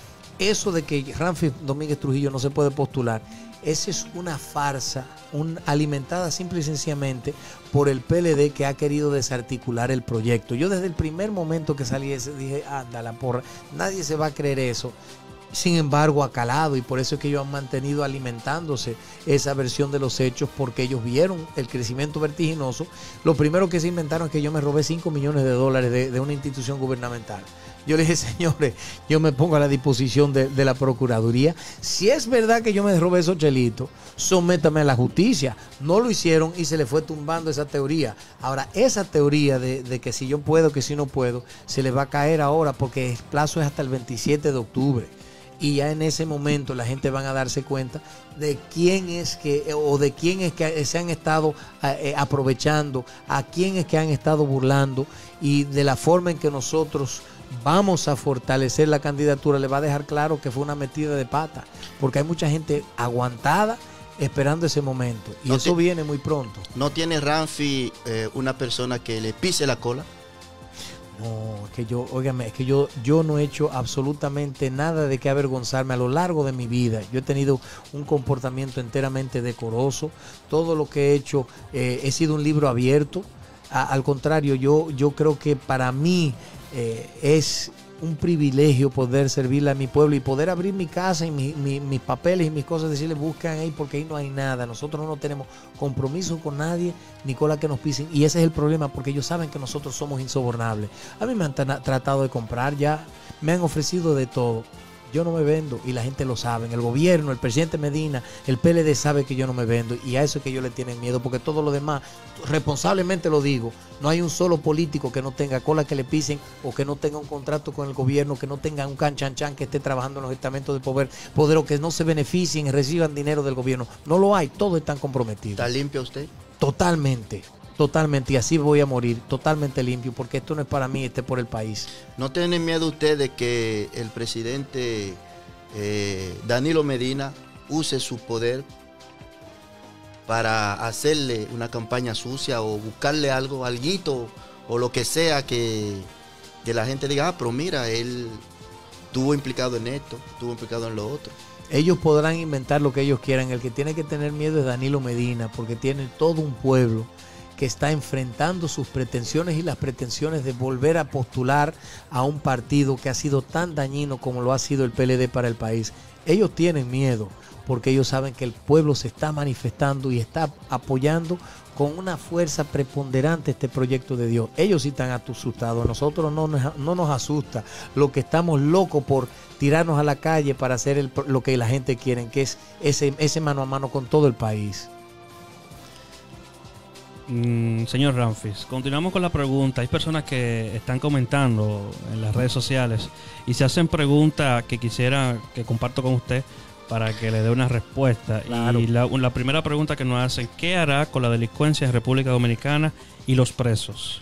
eso de que Ramfis Domínguez Trujillo no se puede postular, esa es una farsa, un, alimentada simple y sencillamente por el P L D, que ha querido desarticular el proyecto. Yo desde el primer momento que salí ese dije, anda la porra, nadie se va a creer eso. Sin embargo, ha calado, y por eso es que ellos han mantenido alimentándose esa versión de los hechos, porque ellos vieron el crecimiento vertiginoso. Lo primero que se inventaron es que yo me robé cinco millones de dólares de, de una institución gubernamental. Yo le dije, señores, yo me pongo a la disposición de, de la Procuraduría. Si es verdad que yo me robé esos chelitos, sométame a la justicia. No lo hicieron y se le fue tumbando esa teoría. Ahora, esa teoría de, de que si yo puedo, que si no puedo, se les va a caer ahora, porque el plazo es hasta el veintisiete de octubre. Y ya en ese momento la gente van a darse cuenta de quién es que, o de quién es que se han estado eh, aprovechando, a quién es que han estado burlando, y de la forma en que nosotros vamos a fortalecer la candidatura, le va a dejar claro que fue una metida de pata, porque hay mucha gente aguantada esperando ese momento, y no eso te, viene muy pronto.
¿No tiene Ramfis eh, una persona que le pise la cola?
No, es que yo, óigame, es que yo, yo no he hecho absolutamente nada de que avergonzarme a lo largo de mi vida. Yo he tenido un comportamiento enteramente decoroso. Todo lo que he hecho, eh, he sido un libro abierto. A, al contrario, yo, yo creo que para mí eh, es un privilegio poder servirle a mi pueblo y poder abrir mi casa y mi, mi, mis papeles y mis cosas, decirle buscan ahí porque ahí no hay nada. Nosotros no tenemos compromiso con nadie ni con la que nos pisen, y ese es el problema, porque ellos saben que nosotros somos insobornables. A mí me han tratado de comprar ya, me han ofrecido de todo. Yo no me vendo y la gente lo sabe. El gobierno, el presidente Medina, el P L D sabe que yo no me vendo, y a eso es que ellos le tienen miedo, porque todo lo demás, responsablemente lo digo, no hay un solo político que no tenga cola que le pisen o que no tenga un contrato con el gobierno, que no tenga un canchanchan que esté trabajando en los estamentos de poder, poder o que no se beneficien y reciban dinero del gobierno. No lo hay, todos están comprometidos.
¿Está limpio usted?
Totalmente. Totalmente, y así voy a morir, totalmente limpio, porque esto no es para mí, este es por el país.
¿No tiene miedo usted de que el presidente eh, Danilo Medina use su poder para hacerle una campaña sucia o buscarle algo, alguito o lo que sea que, que la gente diga, ah, pero mira, él estuvo implicado en esto, estuvo implicado en lo otro?
Ellos podrán inventar lo que ellos quieran, el que tiene que tener miedo es Danilo Medina, porque tiene todo un pueblo que está enfrentando sus pretensiones y las pretensiones de volver a postular a un partido que ha sido tan dañino como lo ha sido el P L D para el país. Ellos tienen miedo porque ellos saben que el pueblo se está manifestando y está apoyando con una fuerza preponderante este proyecto de Dios. Ellos sí están asustados, a nosotros no nos, no nos asusta. Lo que estamos locos por tirarnos a la calle para hacer el, lo que la gente quiere, que es ese, ese mano a mano con todo el país.
Mm, señor Ramfis, continuamos con la pregunta. Hay personas que están comentando en las redes sociales y se hacen preguntas que quisiera que comparto con usted para que le dé una respuesta.
Claro.
Y la, la primera pregunta que nos hacen: ¿qué hará con la delincuencia en República Dominicana y los presos?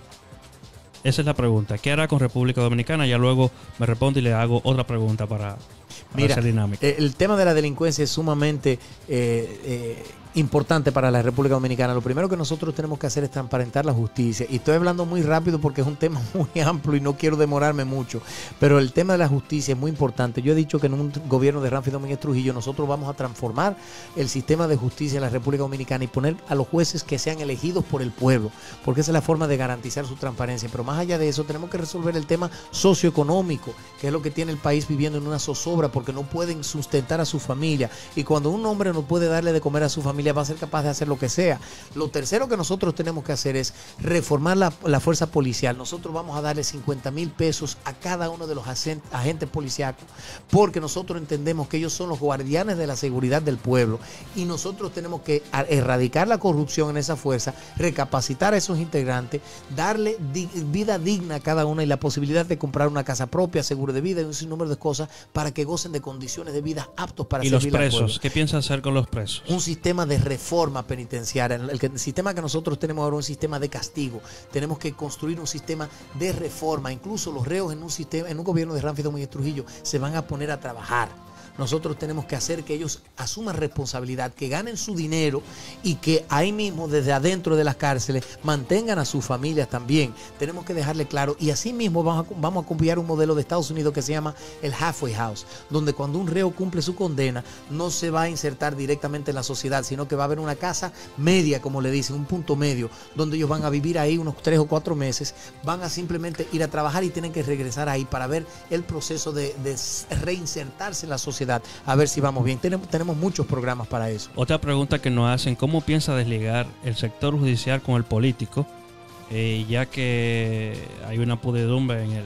Esa es la pregunta. ¿Qué hará con República Dominicana? Ya luego me responde y le hago otra pregunta para, para
Mira,
hacer dinámica.
El tema de la delincuencia es sumamente eh, eh, importante para la República Dominicana. Lo primero que nosotros tenemos que hacer es transparentar la justicia. Y estoy hablando muy rápido porque es un tema muy amplio y no quiero demorarme mucho. Pero el tema de la justicia es muy importante. Yo he dicho que en un gobierno de Ramfis Domínguez Trujillo nosotros vamos a transformar el sistema de justicia en la República Dominicana y poner a los jueces que sean elegidos por el pueblo, porque esa es la forma de garantizar su transparencia. Pero más allá de eso, tenemos que resolver el tema socioeconómico, que es lo que tiene el país viviendo en una zozobra, porque no pueden sustentar a su familia. Y cuando un hombre no puede darle de comer a su familia, va a ser capaz de hacer lo que sea. Lo tercero que nosotros tenemos que hacer es reformar la, la fuerza policial.Nosotros vamos a darle cincuenta mil pesos a cada uno de los agentes policíacos, porque nosotros entendemos que ellos son los guardianes de la seguridad del pueblo, y nosotros tenemos que erradicar la corrupción en esa fuerza, recapacitar a esos integrantes, darle di vida digna a cada uno y la posibilidad de comprar una casa propia, seguro de vida y un sinnúmero de cosas para que gocen de condiciones de vida aptos para
¿Y
servir
los
al pueblo.
presos? ¿Qué piensa hacer con los presos?
Un sistema de reforma penitenciaria. El, el sistema que nosotros tenemos ahora es un sistema de castigo. Tenemos que construir un sistema de reforma. Incluso los reos en un sistema, en un gobierno de Ramfis Domínguez Trujillo se van a poner a trabajar. Nosotros tenemos que hacer que ellos asuman responsabilidad, que ganen su dinero y que ahí mismo, desde adentro de las cárceles, mantengan a sus familias también. Tenemos que dejarle claro, y así mismo vamos a, vamos a copiar un modelo de Estados Unidos que se llama el halfway house, donde cuando un reo cumple su condena, no se va a insertar directamente en la sociedad, sino que va a haber una casa media, como le dicen, un punto medio, donde ellos van a vivir ahí unos tres o cuatro meses, van a simplemente ir a trabajar y tienen que regresar ahí para ver el proceso de, de reinsertarse en la sociedad. A ver si vamos bien. Tenemos, tenemos muchos programas para eso.
Otra pregunta que nos hacen: ¿cómo piensa desligar el sector judicial con el político? Eh, ya que hay una pudredumbre en el,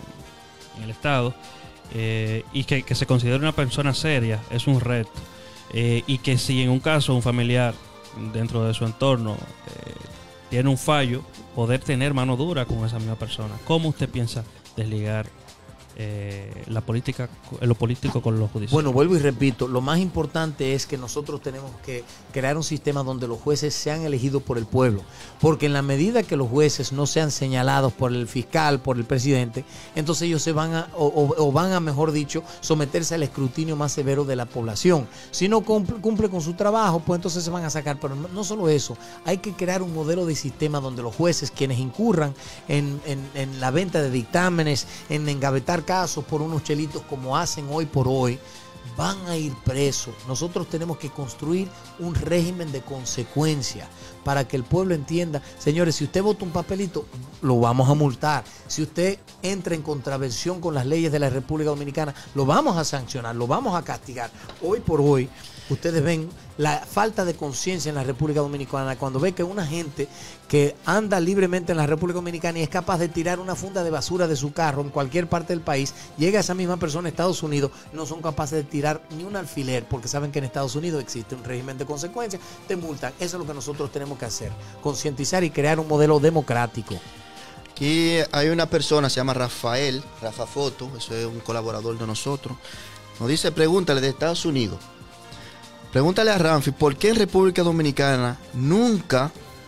en el Estado eh, y que, que se considere una persona seria es un reto. Eh, y que si en un caso un familiar dentro de su entorno eh, tiene un fallo, poder tener mano dura con esa misma persona. ¿Cómo usted piensa desligar eh, la política, lo político con lo judicial?
Bueno, vuelvo y repito, lo más importante es que nosotros tenemos que crear un sistema donde los jueces sean elegidos por el pueblo, porque en la medida que los jueces no sean señalados por el fiscal, por el presidente, entonces ellos se van a, o, o, o van a, mejor dicho, someterse al escrutinio más severo de la población. Si no cumple, cumple con su trabajo, pues entonces se van a sacar. Pero no solo eso, hay que crear un modelo de sistema donde los jueces, quienes incurran en, en, en la venta de dictámenes, en engavetar casos por unos chelitos como hacen hoy por hoy, van a ir presos. Nosotros tenemos que construir un régimen de consecuencia para que el pueblo entienda, señores, si usted vota un papelito, lo vamos a multar. Si usted entra en contravención con las leyes de la República Dominicana, lo vamos a sancionar, lo vamos a castigar. Hoy por hoy, ustedes ven la falta de conciencia en la República Dominicana cuando ve que una gente que anda libremente en la República Dominicana y es capaz de tirar una funda de basura de su carro en cualquier parte del país, llega esa misma persona a Estados Unidos, no son capaces de tirar ni un alfiler porque saben que en Estados Unidos existe un régimen de consecuencias, te multan. Eso es lo que nosotros tenemos que hacer, concientizar y crear un modelo democrático.
Aquí hay una persona, se llama Rafael, Rafa Foto, eso es un colaborador de nosotros. Nos dice, pregúntale de Estados Unidos. Pregúntale a Ramfi, ¿por qué en República Dominicana nunca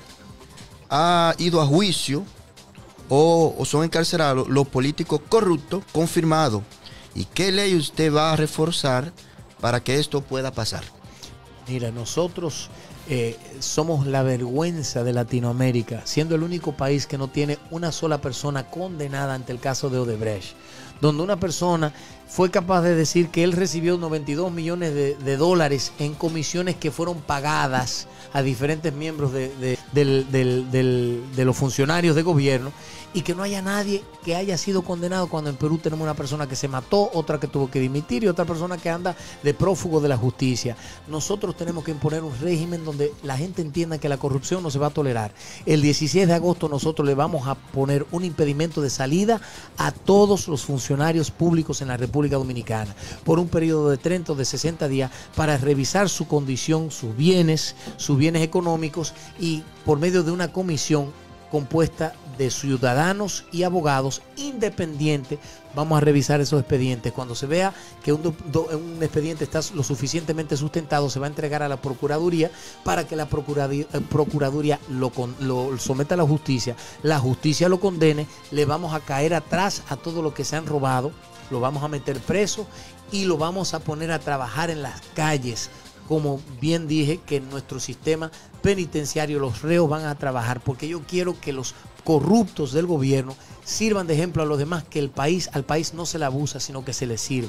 ha ido a juicio o, o son encarcelados los políticos corruptos confirmados? ¿Y qué ley usted va a reforzar para que esto pueda pasar?
Mira, nosotros eh, somos la vergüenza de Latinoamérica, siendo el único país que no tiene una sola persona condenada ante el caso de Odebrecht, donde una persona fue capaz de decir que él recibió noventa y dos millones de, de dólares en comisiones que fueron pagadas a diferentes miembros de, de, del, del, del, de los funcionarios de gobierno, y que no haya nadie que haya sido condenado, cuando en Perú tenemos una persona que se mató, otra que tuvo que dimitir y otra persona que anda de prófugo de la justicia. Nosotros tenemos que imponer un régimen donde la gente entienda que la corrupción no se va a tolerar. El dieciséis de agosto nosotros le vamos a poner un impedimento de salida a todos los funcionarios públicos en la República Dominicana por un periodo de treinta o de sesenta días para revisar su condición, sus bienes, sus bienes económicos, y por medio de una comisión compuesta de ciudadanos y abogados independientes vamos a revisar esos expedientes. Cuando se vea que un, do, un expediente está lo suficientemente sustentado, se va a entregar a la Procuraduría para que la Procuraduría, Procuraduría lo, lo someta a la justicia, la justicia lo condene, le vamos a caer atrás a todo lo que se han robado, lo vamos a meter preso y lo vamos a poner a trabajar en las calles. Como bien dije, que en nuestro sistema penitenciario los reos van a trabajar, porque yo quiero que los corruptos del gobierno sirvan de ejemplo a los demás, que el país, al país no se le abusa, sino que se le sirve.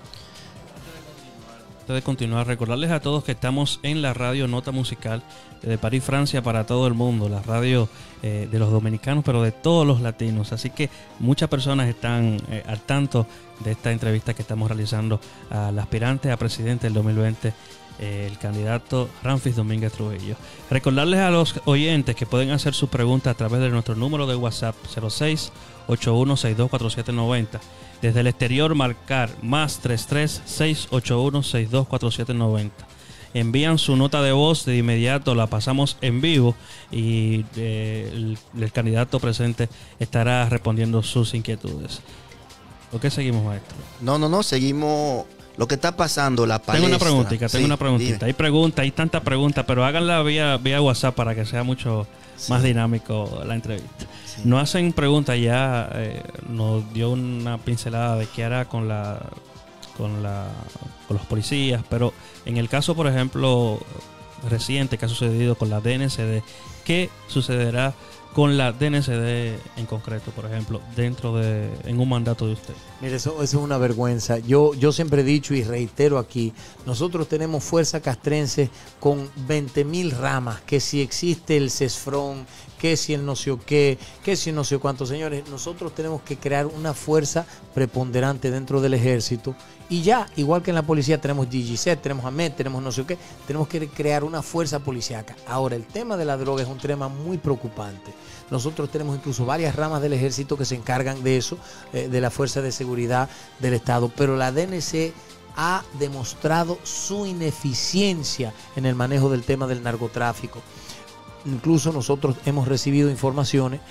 Antes de continuar, recordarles a todos que estamos en la radio Nota Musical de París, Francia, para todo el mundo, la radio eh, de los dominicanos, pero de todos los latinos. Así que muchas personas están eh, al tanto de esta entrevista que estamos realizando al aspirante a presidente del dos mil veinte, eh, el candidato Ramfis Domínguez Trujillo. Recordarles a los oyentes que pueden hacer sus preguntas a través de nuestro número de WhatsApp cero seis ocho uno seis dos cuatro siete nueve cero. Desde el exterior marcar más tres tres seis ocho uno seis dos cuatro siete nueve cero. Envían su nota de voz, de inmediato la pasamos en vivo y eh, el, el candidato presente estará respondiendo sus inquietudes. ¿Por qué seguimos, maestro?
No, no, no, seguimos lo que está pasando, la palestra.
Tengo una preguntita, tengo
sí,
una preguntita.
dime.
Hay preguntas, hay tantas preguntas, pero háganla vía, vía WhatsApp para que sea mucho sí. más dinámico la entrevista. Sí. Nos hacen preguntas ya, eh, nos dio una pincelada de qué hará con la, con la, con los policías, pero en el caso, por ejemplo, reciente que ha sucedido con la D N C D, ¿qué sucederá con la D N C D en concreto, por ejemplo, dentro de, en un mandato de usted?
Mire, eso, eso es una vergüenza. Yo, yo siempre he dicho y reitero aquí, nosotros tenemos Fuerza Castrense con veinte mil ramas, que si existe el CESFRON, que si el no sé o qué, que si no sé cuántos. Señores, nosotros tenemos que crear una fuerza preponderante dentro del ejército, y ya, igual que en la policía tenemos D G C, tenemos AMET, tenemos no sé o qué, tenemos que crear una fuerza policíaca. Ahora, el tema de la droga es un tema muy preocupante. Nosotros tenemos incluso varias ramas del ejército que se encargan de eso, eh, de la fuerza de seguridad del Estado, pero la D N C ha demostrado su ineficiencia en el manejo del tema del narcotráfico. Incluso nosotros hemos recibido informaciones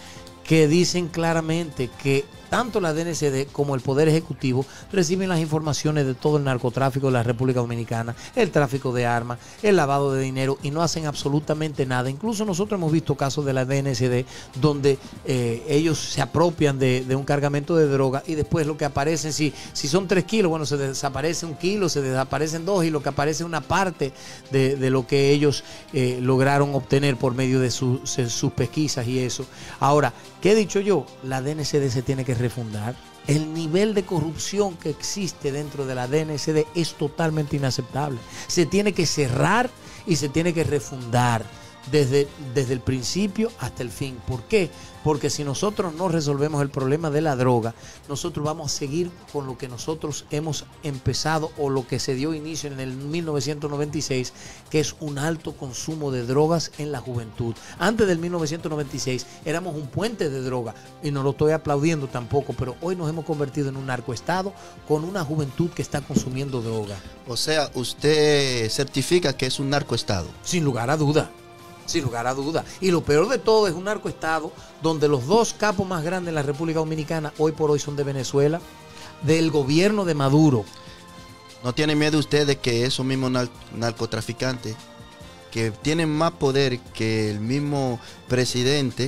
que dicen claramente que tanto la D N C D como el Poder Ejecutivo reciben las informaciones de todo el narcotráfico de la República Dominicana, el tráfico de armas, el lavado de dinero, y no hacen absolutamente nada. Incluso nosotros hemos visto casos de la D N C D donde eh, ellos se apropian de, de un cargamento de droga y después lo que aparece, si, si son tres kilos, bueno, se desaparece un kilo, se desaparecen dos, y lo que aparece es una parte de, de lo que ellos eh, lograron obtener por medio de su, se, sus pesquisas y eso. Ahora, ¿qué he dicho yo? La D N C D se tiene que refundar. El nivel de corrupción que existe dentro de la D N C D es totalmente inaceptable. Se tiene que cerrar y se tiene que refundar desde, desde el principio hasta el fin. ¿Por qué? Porque si nosotros no resolvemos el problema de la droga, nosotros vamos a seguir con lo que nosotros hemos empezado o lo que se dio inicio en el mil novecientos noventa y seis, que es un alto consumo de drogas en la juventud. Antes del mil novecientos noventa y seis éramos un puente de droga, y no lo estoy aplaudiendo tampoco, pero hoy nos hemos convertido en un narcoestado con una juventud que está consumiendo droga.
O sea, usted certifica que es un narcoestado.
Sin lugar a duda. Sin lugar a duda. Y lo peor de todo es un narcoestado donde los dos capos más grandes de la República Dominicana hoy por hoy son de Venezuela, del gobierno de Maduro.
¿No tiene miedo usted de que esos mismos nar narcotraficantes, que tienen más poder que el mismo presidente,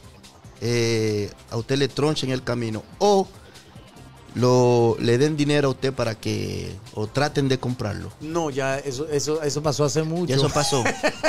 eh, a usted le tronchen el camino, o lo, le den dinero a usted para que, o traten de comprarlo?
No, ya eso, eso, eso pasó hace mucho.
¿Y eso pasó?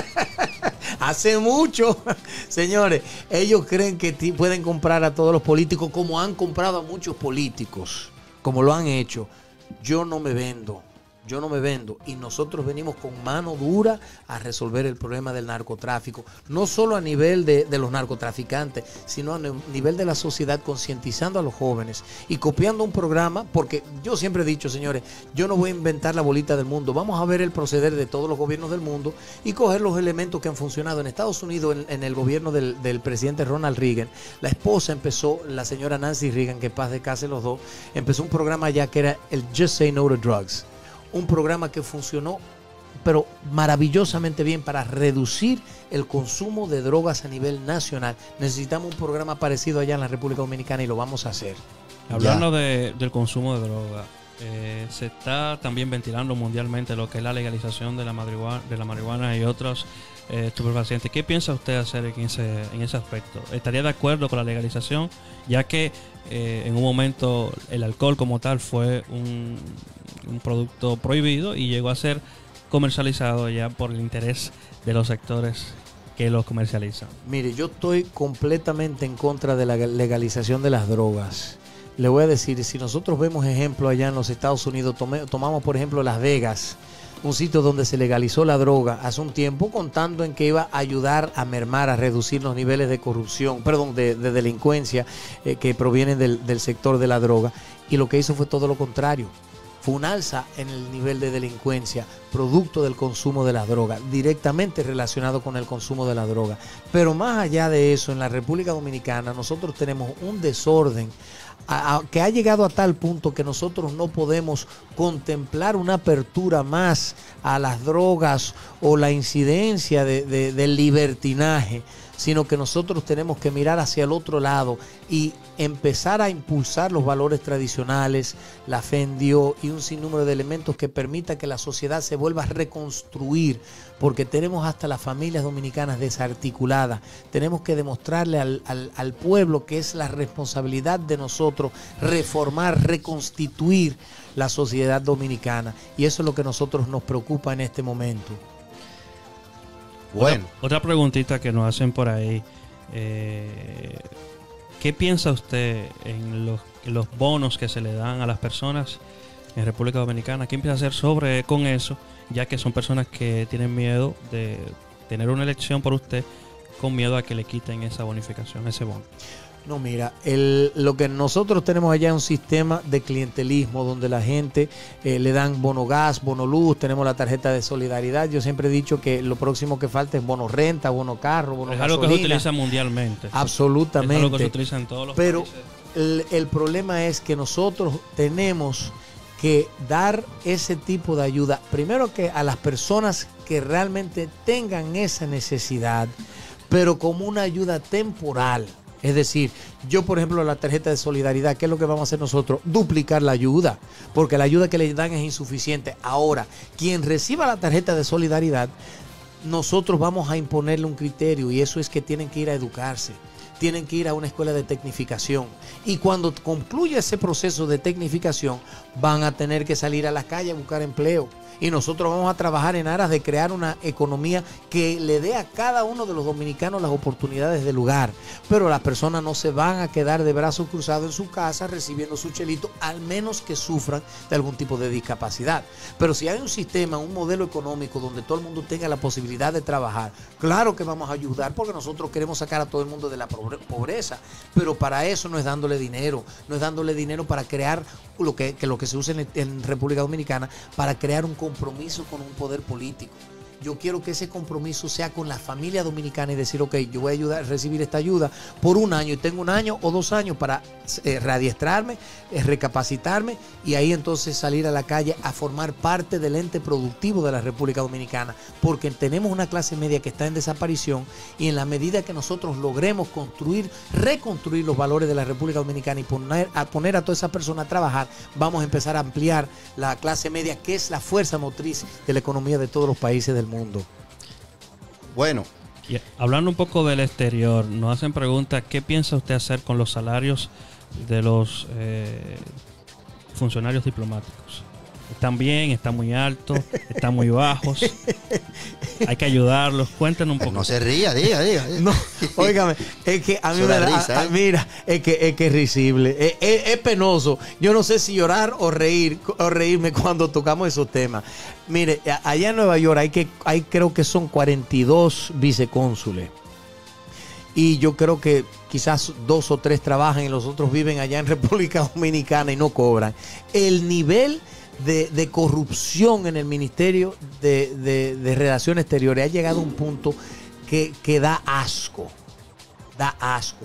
Hace mucho. Señores, ellos creen que pueden comprar a todos los políticos, como han comprado a muchos políticos, como lo han hecho. Yo no me vendo. Yo no me vendo, y nosotros venimos con mano dura a resolver el problema del narcotráfico, no solo a nivel de, de los narcotraficantes, sino a nivel de la sociedad, concientizando a los jóvenes y copiando un programa, porque yo siempre he dicho, señores, yo no voy a inventar la bolita del mundo, vamos a ver el proceder de todos los gobiernos del mundo y coger los elementos que han funcionado. En Estados Unidos, en, en el gobierno del, del presidente Ronald Reagan, la esposa empezó, la señora Nancy Reagan, que paz descanse los dos, empezó un programa allá que era el Just Say No to Drugs. Un programa que funcionó pero maravillosamente bien para reducir el consumo de drogas a nivel nacional. Necesitamos un programa parecido allá en la República Dominicana y lo vamos a hacer.
Hablando de, del consumo de droga, eh, se está también ventilando mundialmente lo que es la legalización de la marihuana, de la marihuana y otros eh, estupefacientes. ¿Qué piensa usted hacer en ese, en ese aspecto? ¿Estaría de acuerdo con la legalización? Ya que eh, en un momento el alcohol como tal fue un, un producto prohibido y llegó a ser comercializado ya por el interés de los sectores que los comercializan.
Mire, yo estoy completamente en contra de la legalización de las drogas. Le voy a decir, si nosotros vemos ejemplos allá en los Estados Unidos, tome, tomamos por ejemplo Las Vegas, un sitio donde se legalizó la droga hace un tiempo, contando en que iba a ayudar a mermar, a reducir los niveles de corrupción, perdón, de, de delincuencia eh, que provienen del, del sector de la droga, y lo que hizo fue todo lo contrario. Fue un alza en el nivel de delincuencia producto del consumo de la droga, directamente relacionado con el consumo de la droga. Pero más allá de eso, en la República Dominicana nosotros tenemos un desorden a, a, que ha llegado a tal punto que nosotros no podemos contemplar una apertura más a las drogas o la incidencia de, de, del libertinaje, sino que nosotros tenemos que mirar hacia el otro lado y empezar a impulsar los valores tradicionales, la fe en Dios y un sinnúmero de elementos que permita que la sociedad se vuelva a reconstruir, porque tenemos hasta las familias dominicanas desarticuladas. Tenemos que demostrarle al, al, al pueblo que es la responsabilidad de nosotros reformar, reconstituir la sociedad dominicana, y eso es lo que a nosotros nos preocupa en este momento.
Bueno. Otra, otra preguntita que nos hacen por ahí. Eh, ¿Qué piensa usted en los, en los bonos que se le dan a las personas en República Dominicana? ¿Qué empieza a hacer sobre con eso? Ya que son personas que tienen miedo de tener una elección por usted, con miedo a que le quiten esa bonificación, ese bono.
No, mira, el, lo que nosotros tenemos allá es un sistema de clientelismo donde la gente eh, le dan bono gas, bono luz, tenemos la tarjeta de solidaridad. Yo siempre he dicho que lo próximo que falta es bono renta, bono carro, bono gasolina.
Es algo que se utiliza mundialmente.
Absolutamente.
Es algo que se utiliza en todos los
Pero
países.
El, el problema es que nosotros tenemos que dar ese tipo de ayuda, primero que a las personas que realmente tengan esa necesidad, pero como una ayuda temporal. Es decir, yo por ejemplo la tarjeta de solidaridad, ¿qué es lo que vamos a hacer nosotros? Duplicar la ayuda, porque la ayuda que le dan es insuficiente. Ahora, quien reciba la tarjeta de solidaridad, nosotros vamos a imponerle un criterio, y eso es que tienen que ir a educarse, tienen que ir a una escuela de tecnificación, y cuando concluya ese proceso de tecnificación van a tener que salir a la calle a buscar empleo. Y nosotros vamos a trabajar en aras de crear una economía que le dé a cada uno de los dominicanos las oportunidades de lugar. Pero las personas no se van a quedar de brazos cruzados en su casa recibiendo su chelito, al menos que sufran de algún tipo de discapacidad. Pero si hay un sistema, un modelo económico donde todo el mundo tenga la posibilidad de trabajar, claro que vamos a ayudar, porque nosotros queremos sacar a todo el mundo de la pobreza. Pero para eso no es dándole dinero, no es dándole dinero para crear lo que, que lo que se usa en, en República Dominicana, para crear un compromiso con un poder político. Yo quiero que ese compromiso sea con la familia dominicana y decir, ok, yo voy a ayudar a recibir esta ayuda por un año, y tengo un año o dos años para eh, readiestrarme, eh, recapacitarme, y ahí entonces salir a la calle a formar parte del ente productivo de la República Dominicana, porque tenemos una clase media que está en desaparición, y en la medida que nosotros logremos construir, reconstruir los valores de la República Dominicana y poner a, poner a toda esa persona a trabajar, vamos a empezar a ampliar la clase media, que es la fuerza motriz de la economía de todos los países del mundo.
Bueno,
y hablando un poco del exterior, nos hacen preguntas: ¿qué piensa usted hacer con los salarios de los eh, funcionarios diplomáticos? ¿Están bien? ¿Están muy altos? ¿Están muy bajos? Hay que ayudarlos. Cuéntenos un poco.
No se ría, diga, diga. diga.
No, óigame, es que a mí
Eso
me
da
da,
risa,
a-
¿eh?
mira, es que es que es risible, es, es- es penoso. Yo no sé si llorar o reír o reírme cuando tocamos esos temas. Mire, a- allá en Nueva York hay que hay creo que son cuarenta y dos vicecónsules. Y yo creo que quizás dos o tres trabajan y los otros viven allá en República Dominicana y no cobran. El nivel de, de corrupción en el Ministerio de, de- de Relaciones Exteriores ha llegado a un punto que, que da asco. Da asco.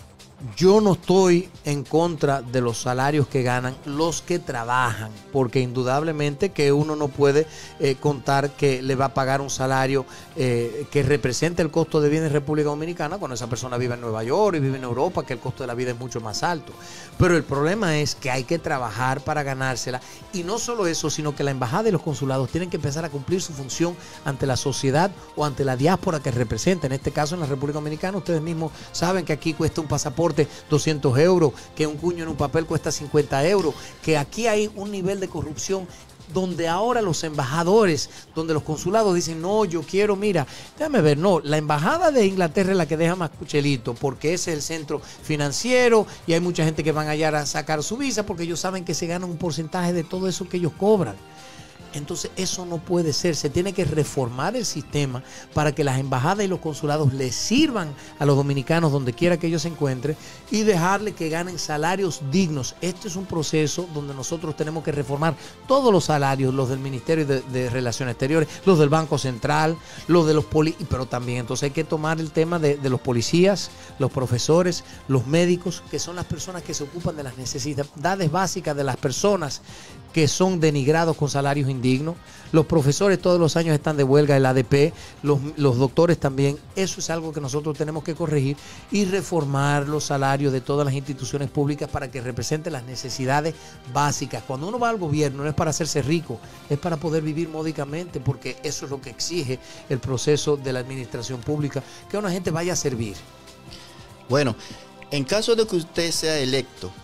Yo no estoy en contra de los salarios que ganan los que trabajan, porque indudablemente que uno no puede eh, contar que le va a pagar un salario eh, que represente el costo de vida en República Dominicana cuando esa persona vive en Nueva York y vive en Europa, que el costo de la vida es mucho más alto. Pero el problema es que hay que trabajar para ganársela, y no solo eso, sino que la embajada y los consulados tienen que empezar a cumplir su función ante la sociedad o ante la diáspora que representa. En este caso, en la República Dominicana, ustedes mismos saben que aquí cuesta un pasaporte doscientos euros, que un cuño en un papel cuesta cincuenta euros, que aquí hay un nivel de corrupción donde ahora los embajadores, donde los consulados dicen, no, yo quiero, mira, déjame ver, no, la embajada de Inglaterra es la que deja más chelito, porque ese es el centro financiero y hay mucha gente que van allá a sacar su visa porque ellos saben que se ganan un porcentaje de todo eso que ellos cobran. Entonces eso no puede ser, se tiene que reformar el sistema para que las embajadas y los consulados les sirvan a los dominicanos donde quiera que ellos se encuentren y dejarle que ganen salarios dignos. Este es un proceso donde nosotros tenemos que reformar todos los salarios, los del Ministerio de, de Relaciones Exteriores, los del Banco Central, los de los policías, pero también entonces hay que tomar el tema de, de los policías, los profesores, los médicos, que son las personas que se ocupan de las necesidades básicas de las personas que son denigrados con salarios indignos. Los profesores todos los años están de huelga, el A D P, los, los doctores también. Eso es algo que nosotros tenemos que corregir y reformar los salarios de todas las instituciones públicas para que representen las necesidades básicas. Cuando uno va al gobierno no es para hacerse rico, es para poder vivir módicamente, porque eso es lo que exige el proceso de la administración pública, que una gente vaya a servir.
Bueno, en caso de que usted sea electo,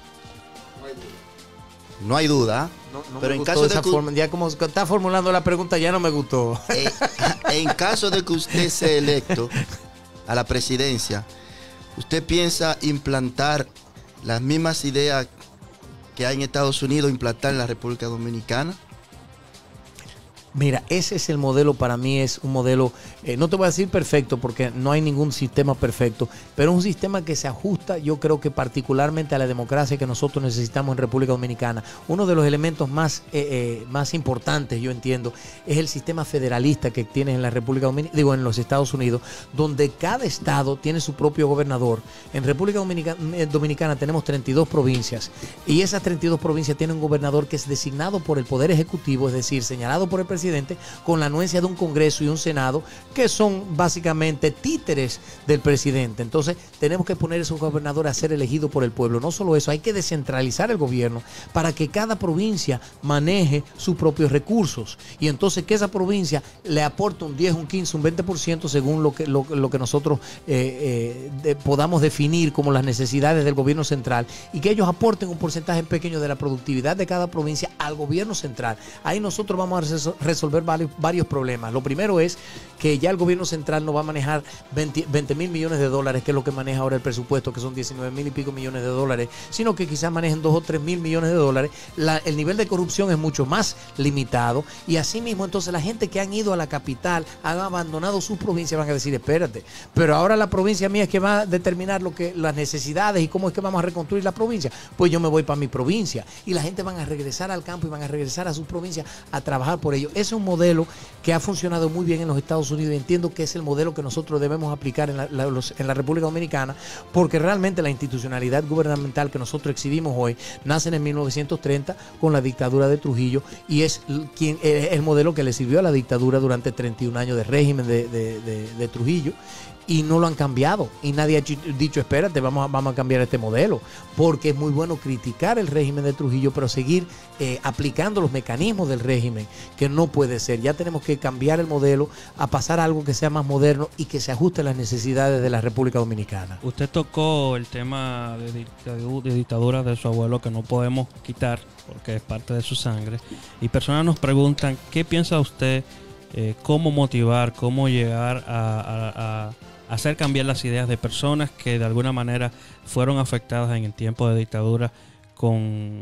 no hay duda,
No, no
pero
me
en
gustó
caso de
esa
que,
forma. Ya como está formulando la pregunta, ya no me gustó.
eh, en caso de que usted sea electo a la presidencia, ¿usted piensa implantar las mismas ideas que hay en Estados Unidos, implantar en la República Dominicana?
Mira, ese es el modelo, para mí es un modelo, eh, no te voy a decir perfecto porque no hay ningún sistema perfecto, pero es un sistema que se ajusta, yo creo que particularmente a la democracia que nosotros necesitamos en República Dominicana. Uno de los elementos más, eh, eh, más importantes, yo entiendo, es el sistema federalista que tienes en la República Dominicana, digo, en los Estados Unidos, donde cada estado tiene su propio gobernador. En República Dominicana, Dominicana tenemos treinta y dos provincias, y esas treinta y dos provincias tienen un gobernador que es designado por el Poder Ejecutivo, es decir, señalado por el presidente, presidente, con la anuencia de un Congreso y un Senado que son básicamente títeres del presidente. Entonces tenemos que poner a esos gobernadores a ser elegidos por el pueblo. No solo eso, hay que descentralizar el gobierno para que cada provincia maneje sus propios recursos y entonces que esa provincia le aporte un diez, un quince, un veinte por ciento según lo que, lo, lo que nosotros eh, eh, de, podamos definir como las necesidades del gobierno central y que ellos aporten un porcentaje pequeño de la productividad de cada provincia al gobierno central. Ahí nosotros vamos a resolver varios, varios problemas. Lo primero es que ya el gobierno central no va a manejar veinte mil millones de dólares, que es lo que maneja ahora el presupuesto, que son diecinueve mil y pico millones de dólares, sino que quizás manejen dos o tres mil millones de dólares. La, el nivel de corrupción es mucho más limitado y asimismo entonces la gente que han ido a la capital, han abandonado sus provincias, van a decir, espérate, pero ahora la provincia mía es que va a determinar lo que, las necesidades y cómo es que vamos a reconstruir la provincia. Pues yo me voy para mi provincia y la gente van a regresar al campo y van a regresar a sus provincias a trabajar por ello. Ese es un modelo que ha funcionado muy bien en los Estados Unidos y entiendo que es el modelo que nosotros debemos aplicar en la, la, los, en la República Dominicana, porque realmente la institucionalidad gubernamental que nosotros exhibimos hoy nace en mil novecientos treinta con la dictadura de Trujillo y es quien, el modelo que le sirvió a la dictadura durante treinta y un años de régimen de, de, de, de Trujillo. Y no lo han cambiado. Y nadie ha dicho, espérate, vamos a, vamos a cambiar este modelo. Porque es muy bueno criticar el régimen de Trujillo, pero seguir eh, aplicando los mecanismos del régimen, que no puede ser. Ya tenemos que cambiar el modelo a pasar a algo que sea más moderno y que se ajuste a las necesidades de la República Dominicana.
Usted tocó el tema de, dictadura, de dictadura de su abuelo, que no podemos quitar, porque es parte de su sangre. Y personas nos preguntan, ¿qué piensa usted? Eh, ¿Cómo motivar, cómo llegar a... a, a hacer cambiar las ideas de personas que de alguna manera fueron afectadas en el tiempo de dictadura con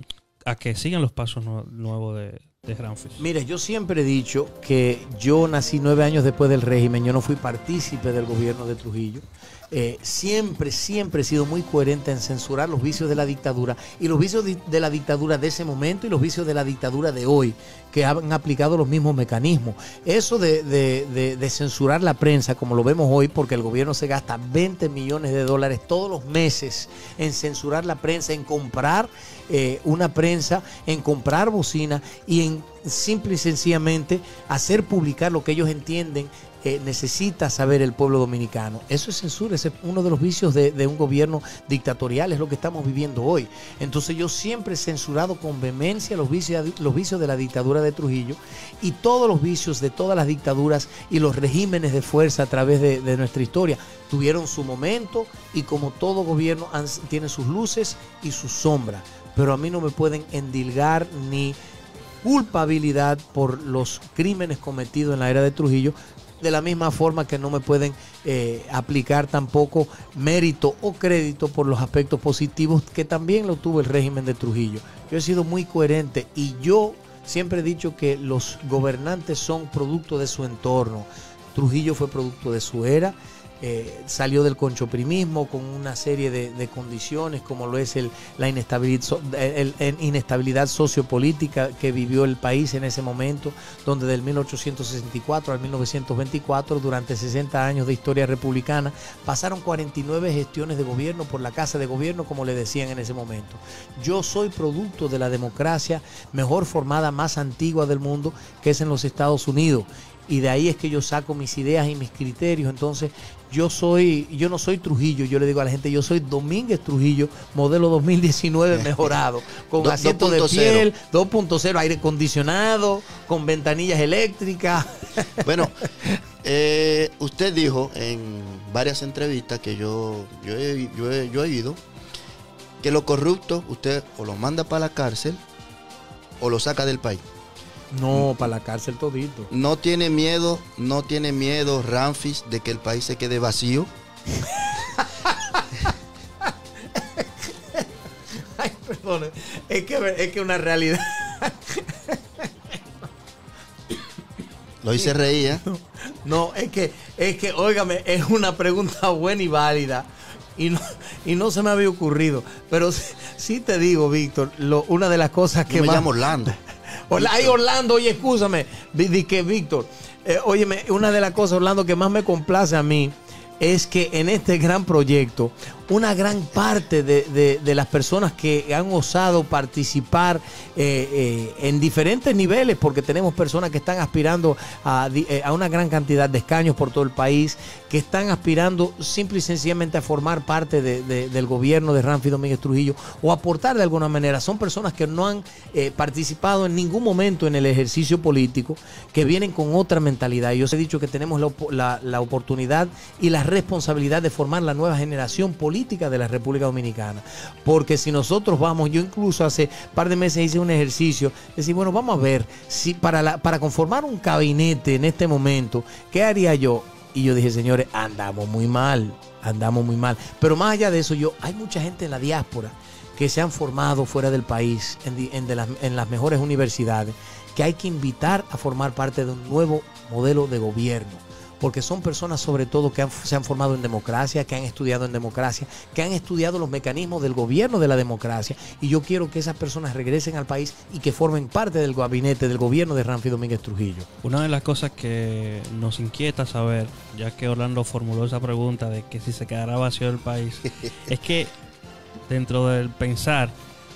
a que sigan los pasos nu nuevos de, de Ramfis?
Mire, yo siempre he dicho que yo nací nueve años después del régimen, yo no fui partícipe del gobierno de Trujillo. Eh, siempre, siempre he sido muy coherente en censurar los vicios de la dictadura y los vicios de la dictadura de ese momento y los vicios de la dictadura de hoy, que han aplicado los mismos mecanismos. Eso de, de, de, de censurar la prensa, como lo vemos hoy, porque el gobierno se gasta veinte millones de dólares todos los meses en censurar la prensa, en comprar eh, una prensa, en comprar bocina y en simple y sencillamente hacer publicar lo que ellos entienden Eh, necesita saber el pueblo dominicano. Eso es censura, ese es uno de los vicios de, de un gobierno dictatorial, es lo que estamos viviendo hoy. Entonces yo siempre he censurado con vehemencia los vicios, los vicios de la dictadura de Trujillo y todos los vicios de todas las dictaduras y los regímenes de fuerza a través de, de nuestra historia. Tuvieron su momento y como todo gobierno han, tiene sus luces y sus sombras, pero a mí no me pueden endilgar ni culpabilidad por los crímenes cometidos en la era de Trujillo, de la misma forma que no me pueden eh, aplicar tampoco mérito o crédito por los aspectos positivos que también lo tuvo el régimen de Trujillo. Yo he sido muy coherente y yo siempre he dicho que los gobernantes son producto de su entorno. Trujillo fue producto de su era. Eh, salió del conchoprimismo con una serie de, de condiciones como lo es el, la inestabilidad, el, el inestabilidad sociopolítica que vivió el país en ese momento, donde del mil ochocientos sesenta y cuatro al mil novecientos veinticuatro, durante sesenta años de historia republicana, pasaron cuarenta y nueve gestiones de gobierno por la Casa de Gobierno, como le decían en ese momento. Yo soy producto de la democracia mejor formada, más antigua del mundo, que es en los Estados Unidos. Y de ahí es que yo saco mis ideas y mis criterios. Entonces, yo soy, yo no soy Trujillo, yo le digo a la gente, yo soy Domínguez Trujillo, modelo dos mil diecinueve mejorado, con
Do,
asiento de piel, dos punto cero, aire acondicionado, con ventanillas eléctricas.
Bueno, eh, usted dijo en varias entrevistas que yo, yo, he, yo, he, yo he oído que los corruptos usted o los manda para la cárcel o los saca del país.
No, para la cárcel todito.
No tiene miedo, no tiene miedo Ramfis de que el país se quede vacío.
Ay, perdón, es que es que una realidad.
Lo hice reír, ¿eh?
No, es que, es que, óigame, es una pregunta buena y válida. Y no, y no se me había ocurrido. Pero sí, sí te digo, Víctor, lo, una de las cosas que
Yo me
más...
llamo Orlando.
Hola, ay, Orlando, oye, escúchame. Di que Víctor, eh, óyeme, una de las cosas, Orlando, que más me complace a mí es que en este gran proyecto una gran parte de, de, de las personas que han osado participar eh, eh, en diferentes niveles, porque tenemos personas que están aspirando a, a una gran cantidad de escaños por todo el país, que están aspirando simple y sencillamente a formar parte de, de, del gobierno de Ramfi Domínguez Trujillo o aportar de alguna manera. Son personas que no han eh, participado en ningún momento en el ejercicio político, que vienen con otra mentalidad. Yo os he dicho que tenemos la, la, la oportunidad y la responsabilidad de formar la nueva generación política de la República Dominicana, porque si nosotros vamos, yo incluso hace un par de meses hice un ejercicio, decir, bueno, vamos a ver si para, la, para conformar un gabinete en este momento, ¿qué haría yo? Y yo dije, señores, andamos muy mal, andamos muy mal. Pero más allá de eso, yo hay mucha gente en la diáspora que se han formado fuera del país, en, en, de las, en las mejores universidades, que hay que invitar a formar parte de un nuevo modelo de gobierno, porque son personas sobre todo que han, se han formado en democracia, que han estudiado en democracia, que han estudiado los mecanismos del gobierno de la democracia, y yo quiero que esas personas regresen al país y que formen parte del gabinete del gobierno de Ramfi Domínguez Trujillo.
Una de las cosas que nos inquieta saber, ya que Orlando formuló esa pregunta de que si se quedará vacío el país, es que dentro del pensar,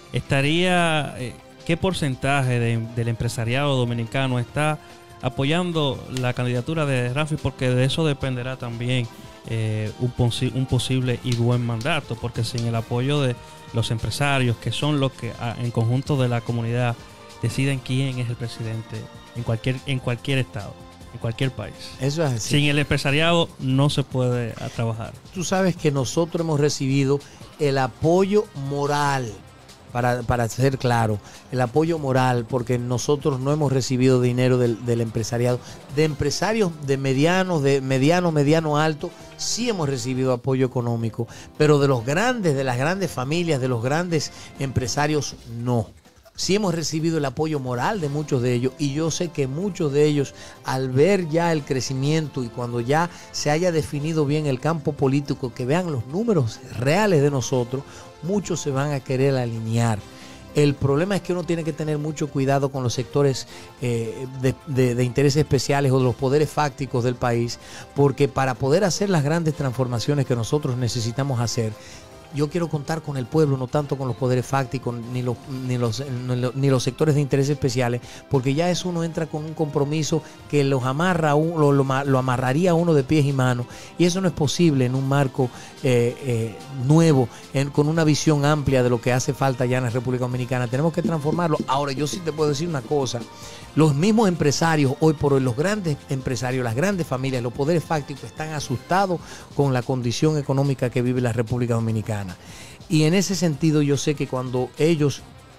estaría eh, ¿qué porcentaje de, del empresariado dominicano está apoyando la candidatura de Ramfi? Porque de eso dependerá también eh, un, posi un posible y buen mandato, porque sin el apoyo de los empresarios, que son los que a, en conjunto de la comunidad deciden quién es el presidente en cualquier, en cualquier estado, en cualquier país.
Eso es así.
Sin el empresariado no se puede a trabajar.
Tú sabes que nosotros hemos recibido el apoyo moral, Para, para ser claro, el apoyo moral, porque nosotros no hemos recibido dinero del, del empresariado. De empresarios de mediano, de mediano, mediano alto, sí hemos recibido apoyo económico, pero de los grandes, de las grandes familias, de los grandes empresarios, no. Sí hemos recibido el apoyo moral de muchos de ellos, y yo sé que muchos de ellos, al ver ya el crecimiento y cuando ya se haya definido bien el campo político, que vean los números reales de nosotros, muchos se van a querer alinear. El problema es que uno tiene que tener mucho cuidado con los sectores eh, de, de, de intereses especiales o de los poderes fácticos del país, porque para poder hacer las grandes transformaciones que nosotros necesitamos hacer, yo quiero contar con el pueblo, no tanto con los poderes fácticos ni los, ni los, ni los sectores de intereses especiales, porque ya eso uno entra con un compromiso que los amarra, lo, lo, lo amarraría a uno de pies y manos, y eso no es posible en un marco eh, eh, nuevo, en, con una visión amplia de lo que hace falta ya en la República Dominicana. Tenemos que transformarlo. Ahora, yo sí te puedo decir una cosa: los mismos empresarios, hoy por hoy, los grandes empresarios, las grandes familias, los poderes fácticos están asustados con la condición económica que vive la República Dominicana. Y en ese sentido yo sé que cuando ellos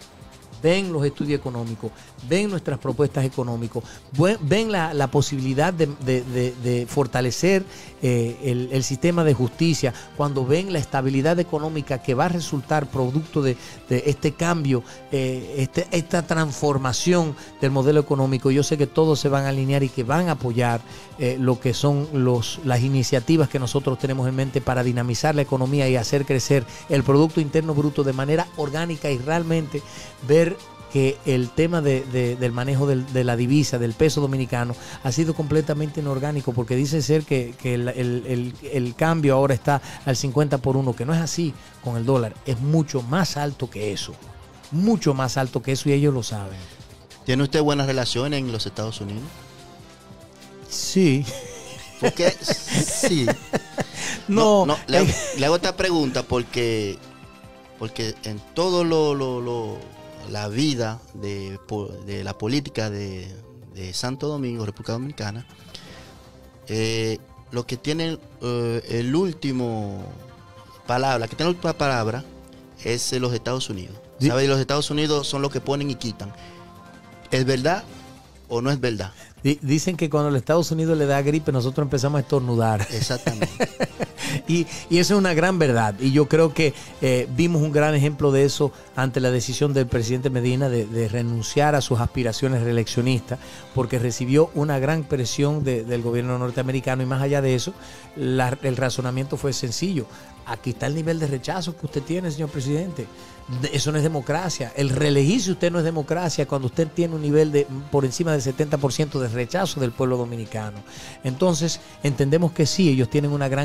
ven los estudios económicos, ven nuestras propuestas económicas, ven la, la posibilidad de, de, de, de fortalecer eh, el, el sistema de justicia, cuando ven la estabilidad económica que va a resultar producto de, de este cambio, eh, este, esta transformación del modelo económico, yo sé que todos se van a alinear y que van a apoyar eh, lo que son los, las iniciativas que nosotros tenemos en mente para dinamizar la economía y hacer crecer el Producto Interno Bruto de manera orgánica, y realmente ver que el tema de, de, del manejo del, de la divisa, del peso dominicano, ha sido completamente inorgánico, porque dice ser que, que el, el, el, el cambio ahora está al cincuenta por uno, que no es así con el dólar, es mucho más alto que eso, mucho más alto que eso, y ellos lo saben.
¿Tiene usted buenas relaciones en los Estados Unidos?
Sí.
Porque sí.
No,
no, no le, hago, le hago esta pregunta porque, porque en todo lo... lo, lo la vida de, de la política de, de Santo Domingo, República Dominicana, eh, lo que tiene eh, el último palabra, que tiene la última palabra es los Estados Unidos.
Sí.
¿Sabe? Los Estados Unidos son los que ponen y quitan. ¿Es verdad o no es verdad?
Dicen que cuando los Estados Unidos le da gripe, nosotros empezamos a estornudar.
Exactamente.
y, y eso es una gran verdad. Y yo creo que eh, vimos un gran ejemplo de eso ante la decisión del presidente Medina de, de renunciar a sus aspiraciones reeleccionistas, porque recibió una gran presión de, del gobierno norteamericano. Y más allá de eso, la, el razonamiento fue sencillo. Aquí está el nivel de rechazo que usted tiene, señor presidente. Eso no es democracia. El reelegirse usted no es democracia cuando usted tiene un nivel de por encima del setenta por ciento de rechazo del pueblo dominicano. Entonces, entendemos que sí, ellos tienen una gran incidencia.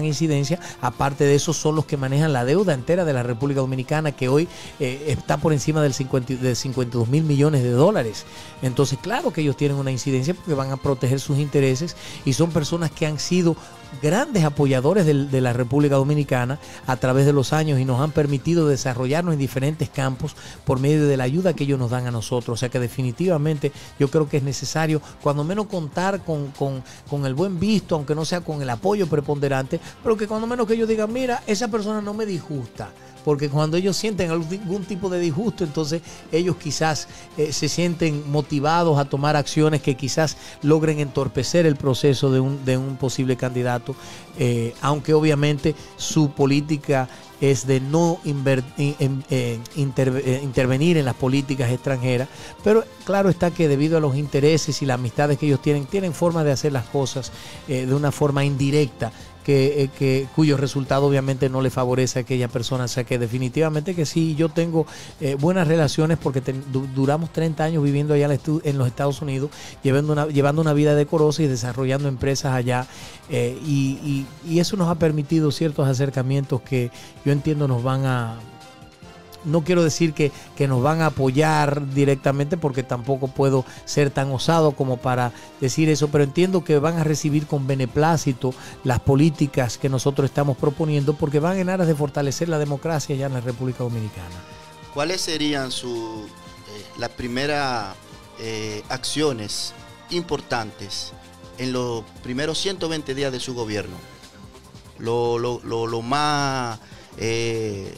incidencia. Aparte de eso, son los que manejan la deuda entera de la República Dominicana, que hoy eh, está por encima del cincuenta, de cincuenta y dos mil millones de dólares. Entonces, claro que ellos tienen una incidencia porque van a proteger sus intereses y son personas que han sido grandes apoyadores de, de la República Dominicana a través de los años y nos han permitido desarrollarnos en diferentes campos por medio de la ayuda que ellos nos dan a nosotros. O sea que definitivamente yo creo que es necesario cuando menos contar con, con, con el buen visto, aunque no sea con el apoyo preponderante, pero que cuando menos que ellos digan, mira, esa persona no me disgusta. Porque cuando ellos sienten algún tipo de disgusto, entonces ellos quizás eh, se sienten motivados a tomar acciones que quizás logren entorpecer el proceso de un, de un posible candidato, eh, aunque obviamente su política es de no inver, in, eh, inter, eh, intervenir en las políticas extranjeras, pero claro está que debido a los intereses y las amistades que ellos tienen, tienen forma de hacer las cosas eh, de una forma indirecta, Que, eh, que, cuyo resultado obviamente no le favorece a aquella persona. O sea que definitivamente que sí, yo tengo eh, buenas relaciones porque te, du, duramos treinta años viviendo allá en los Estados Unidos, llevando una, llevando una vida decorosa y desarrollando empresas allá, eh, y, y, y eso nos ha permitido ciertos acercamientos que yo entiendo nos van a... No quiero decir que, que nos van a apoyar directamente porque tampoco puedo ser tan osado como para decir eso, pero entiendo que van a recibir con beneplácito las políticas que nosotros estamos proponiendo porque van en aras de fortalecer la democracia allá en la República Dominicana.
¿Cuáles serían su, eh, las primeras eh, acciones importantes en los primeros ciento veinte días de su gobierno? Lo, lo, lo, lo más... Eh,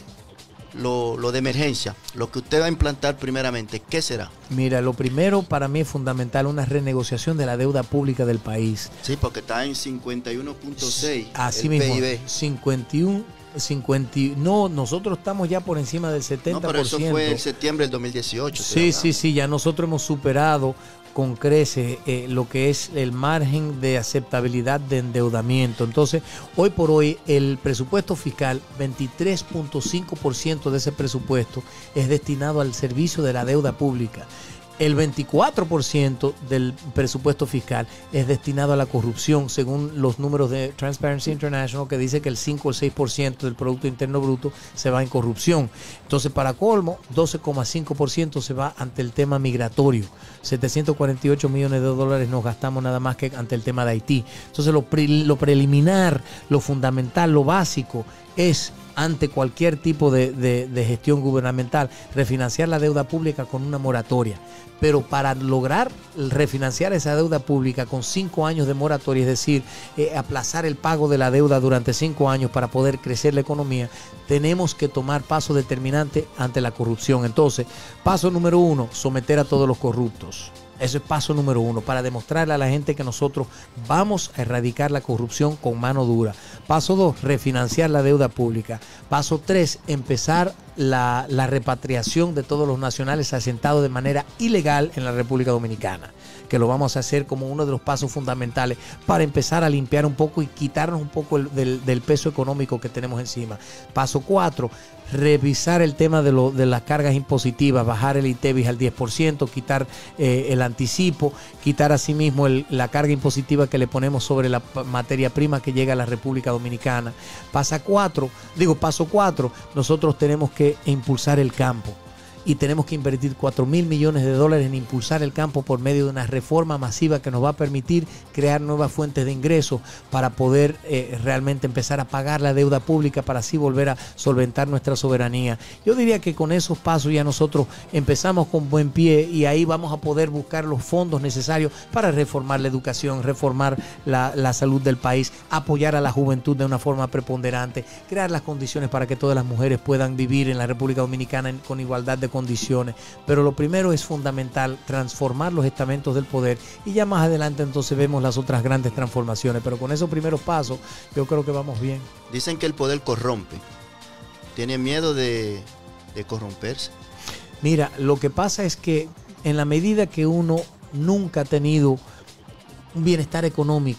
Lo, lo de emergencia, lo que usted va a implantar primeramente, ¿qué será?
Mira, lo primero para mí es fundamental una renegociación de la deuda pública del país.
Sí, porque está en cincuenta y uno punto seis.
Así mismo, P I B. cincuenta y uno, cincuenta, no, nosotros estamos ya por encima del setenta por ciento.
No, pero eso fue en septiembre del dos mil dieciocho.
Sí, sí, sí, ya nosotros hemos superado con creces eh, lo que es el margen de aceptabilidad de endeudamiento. Entonces, hoy por hoy, el presupuesto fiscal, veintitrés punto cinco por ciento de ese presupuesto es destinado al servicio de la deuda pública. El veinticuatro por ciento del presupuesto fiscal es destinado a la corrupción, según los números de Transparency International, que dice que el cinco o seis por ciento del Producto Interno Bruto se va en corrupción. Entonces, para colmo, doce coma cinco por ciento se va ante el tema migratorio. setecientos cuarenta y ocho millones de dólares nos gastamos nada más que ante el tema de Haití. Entonces, lo, pre, lo preliminar, lo fundamental, lo básico es, ante cualquier tipo de, de, de gestión gubernamental, refinanciar la deuda pública con una moratoria. Pero para lograr refinanciar esa deuda pública con cinco años de moratoria, es decir, eh, aplazar el pago de la deuda durante cinco años para poder crecer la economía, tenemos que tomar pasos determinantes ante la corrupción. Entonces, paso número uno, someter a todos los corruptos. Ese es paso número uno, para demostrarle a la gente que nosotros vamos a erradicar la corrupción con mano dura. Paso dos, refinanciar la deuda pública. Paso tres, empezar la, la repatriación de todos los nacionales asentados de manera ilegal en la República Dominicana, que lo vamos a hacer como uno de los pasos fundamentales para empezar a limpiar un poco y quitarnos un poco el, del, del peso económico que tenemos encima. Paso cuatro, revisar el tema de, lo, de las cargas impositivas, bajar el ITEVIS al diez por ciento, quitar eh, el anticipo, quitar asimismo el, la carga impositiva que le ponemos sobre la materia prima que llega a la República Dominicana. Pasa cuatro, digo, paso cuatro, nosotros tenemos que impulsar el campo. Y tenemos que invertir cuatro mil millones de dólares en impulsar el campo por medio de una reforma masiva que nos va a permitir crear nuevas fuentes de ingresos para poder eh, realmente empezar a pagar la deuda pública para así volver a solventar nuestra soberanía. Yo diría que con esos pasos ya nosotros empezamos con buen pie y ahí vamos a poder buscar los fondos necesarios para reformar la educación, reformar la, la salud del país, apoyar a la juventud de una forma preponderante, crear las condiciones para que todas las mujeres puedan vivir en la República Dominicana en, con igualdad de condiciones. Pero lo primero es fundamental, transformar los estamentos del poder, y ya más adelante entonces vemos las otras grandes transformaciones, pero con esos primeros pasos yo creo que vamos bien.
Dicen que el poder corrompe. ¿Tiene miedo de, de corromperse?
Mira, lo que pasa es que en la medida que uno nunca ha tenido un bienestar económico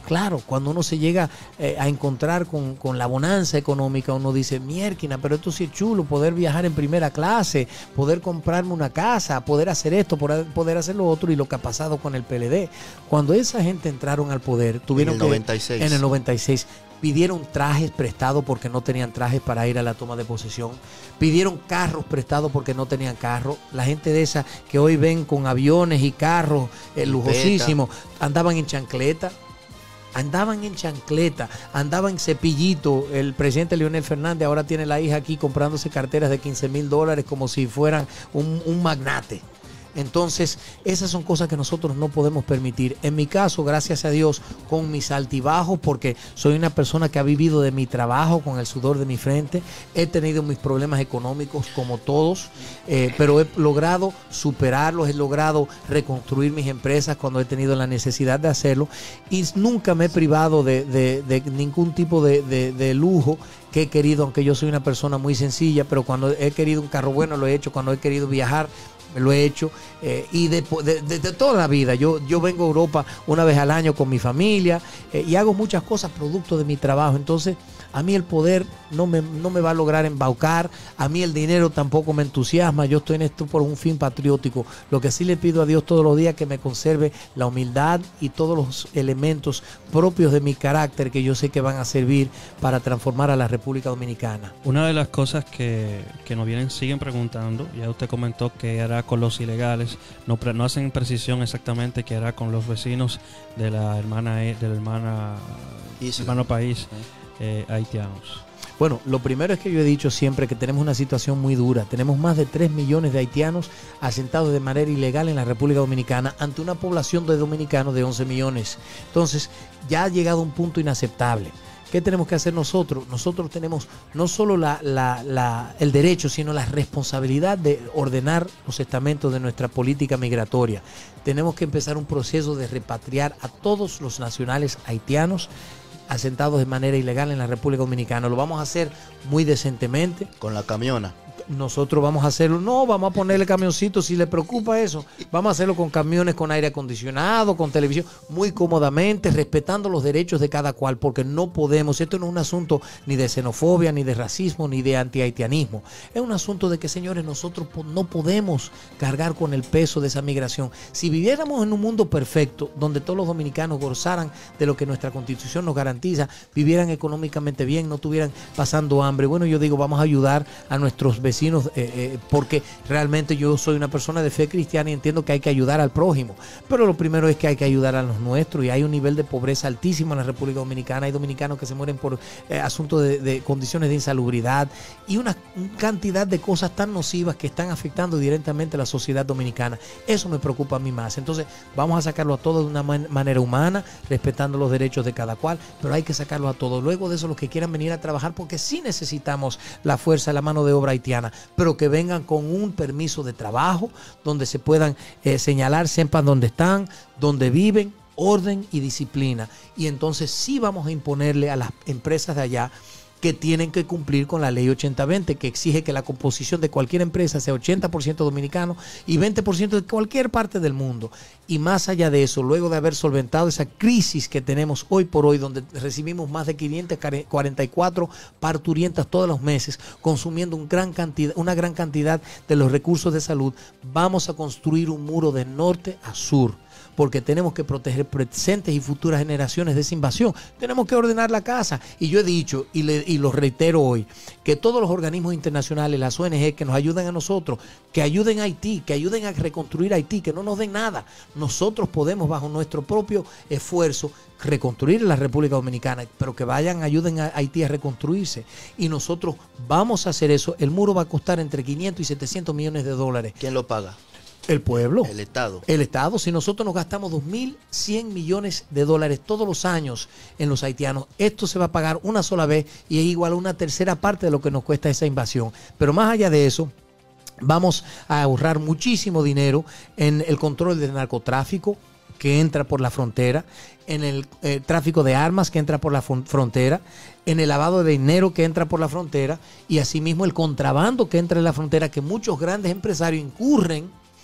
Claro, cuando uno se llega eh, a encontrar con, con la bonanza económica, uno dice, mierquina, pero esto sí es chulo, poder viajar en primera clase, poder comprarme una casa, poder hacer esto, poder, poder hacer lo otro, y lo que ha pasado con el P L D. Cuando esa gente entraron al poder, tuvieron
en el
que,
noventa y seis.
En el noventa y seis, pidieron trajes prestados porque no tenían trajes para ir a la toma de posesión, pidieron carros prestados porque no tenían carros. La gente de esa que hoy ven con aviones y carros eh, lujosísimos, andaban en chancleta. Andaban en chancleta, andaban en cepillito. El presidente Leonel Fernández ahora tiene la hija aquí comprándose carteras de quince mil dólares como si fueran un, un magnate. Entonces, esas son cosas que nosotros no podemos permitir. En mi caso, gracias a Dios, con mis altibajos, porque soy una persona que ha vivido de mi trabajo, con el sudor de mi frente, he tenido mis problemas económicos como todos, eh, pero he logrado superarlos, he logrado reconstruir mis empresas cuando he tenido la necesidad de hacerlo, y nunca me he privado de, de, de ningún tipo de, de, de lujo que he querido, aunque yo soy una persona muy sencilla, pero cuando he querido un carro bueno lo he hecho, cuando he querido viajar lo he hecho, eh, y de, de, de, de toda la vida. Yo, yo vengo a Europa una vez al año con mi familia, eh, y hago muchas cosas producto de mi trabajo. Entonces, a mí el poder no me, no me va a lograr embaucar, a mí el dinero tampoco me entusiasma. Yo estoy en esto por un fin patriótico. Lo que sí le pido a Dios todos los días es que me conserve la humildad y todos los elementos propios de mi carácter, que yo sé que van a servir para transformar a la República Dominicana.
Una de las cosas que, que nos vienen, siguen preguntando, ya usted comentó que era con los ilegales, no, no hacen precisión exactamente que era con los vecinos de la hermana, de la hermana, hermano país, eh, haitianos.
Bueno, lo primero es que yo he dicho siempre que tenemos una situación muy dura. Tenemos más de tres millones de haitianos asentados de manera ilegal en la República Dominicana ante una población de dominicanos de once millones. Entonces, ya ha llegado a un punto inaceptable. ¿Qué tenemos que hacer nosotros? Nosotros tenemos no solo la, la, la, el derecho, sino la responsabilidad de ordenar los estamentos de nuestra política migratoria. Tenemos que empezar un proceso de repatriar a todos los nacionales haitianos asentados de manera ilegal en la República Dominicana. Lo vamos a hacer muy decentemente.
Con la camiona.
Nosotros vamos a hacerlo, no, vamos a ponerle camioncito, si le preocupa eso, vamos a hacerlo con camiones con aire acondicionado, con televisión, muy cómodamente, respetando los derechos de cada cual, porque no podemos, esto no es un asunto ni de xenofobia, ni de racismo, ni de antihaitianismo, es un asunto de que, señores, nosotros no podemos cargar con el peso de esa migración. Si viviéramos en un mundo perfecto, donde todos los dominicanos gozaran de lo que nuestra Constitución nos garantiza, vivieran económicamente bien, no estuvieran pasando hambre, bueno, yo digo, vamos a ayudar a nuestros vecinos, vecinos, eh, eh, porque realmente yo soy una persona de fe cristiana y entiendo que hay que ayudar al prójimo, pero lo primero es que hay que ayudar a los nuestros, y hay un nivel de pobreza altísimo en la República Dominicana. Hay dominicanos que se mueren por eh, asuntos de, de condiciones de insalubridad y una cantidad de cosas tan nocivas que están afectando directamente a la sociedad dominicana. Eso me preocupa a mí más. Entonces vamos a sacarlo a todo de una man manera humana, respetando los derechos de cada cual, pero hay que sacarlo a todo. Luego de eso, los que quieran venir a trabajar, porque sí necesitamos la fuerza, la mano de obra haitiana, pero que vengan con un permiso de trabajo donde se puedan eh, señalar, sepan dónde están, dónde viven, orden y disciplina. Y entonces sí vamos a imponerle a las empresas de allá que tienen que cumplir con la ley ochenta veinte, que exige que la composición de cualquier empresa sea ochenta por ciento dominicano y veinte por ciento de cualquier parte del mundo. Y más allá de eso, luego de haber solventado esa crisis que tenemos hoy por hoy, donde recibimos más de quinientas cuarenta y cuatro parturientas todos los meses, consumiendo un gran cantidad, una gran cantidad de los recursos de salud, vamos a construir un muro de norte a sur, porque tenemos que proteger presentes y futuras generaciones de esa invasión. Tenemos que ordenar la casa. Y yo he dicho, y, le, y lo reitero hoy, que todos los organismos internacionales, las O N G, que nos ayudan a nosotros, que ayuden a Haití, que ayuden a reconstruir Haití, que no nos den nada. Nosotros podemos, bajo nuestro propio esfuerzo, reconstruir la República Dominicana, pero que vayan, ayuden a Haití a reconstruirse. Y nosotros vamos a hacer eso. El muro va a costar entre quinientos y setecientos millones de dólares.
¿Quién lo paga?
El pueblo.
El Estado.
El Estado. Si nosotros nos gastamos dos mil cien millones de dólares todos los años en los haitianos, esto se va a pagar una sola vez y es igual a una tercera parte de lo que nos cuesta esa invasión. Pero más allá de eso, vamos a ahorrar muchísimo dinero en el control del narcotráfico que entra por la frontera, en el eh, tráfico de armas que entra por la frontera, en el lavado de dinero que entra por la frontera, y asimismo el contrabando que entra en la frontera, que muchos grandes empresarios incurren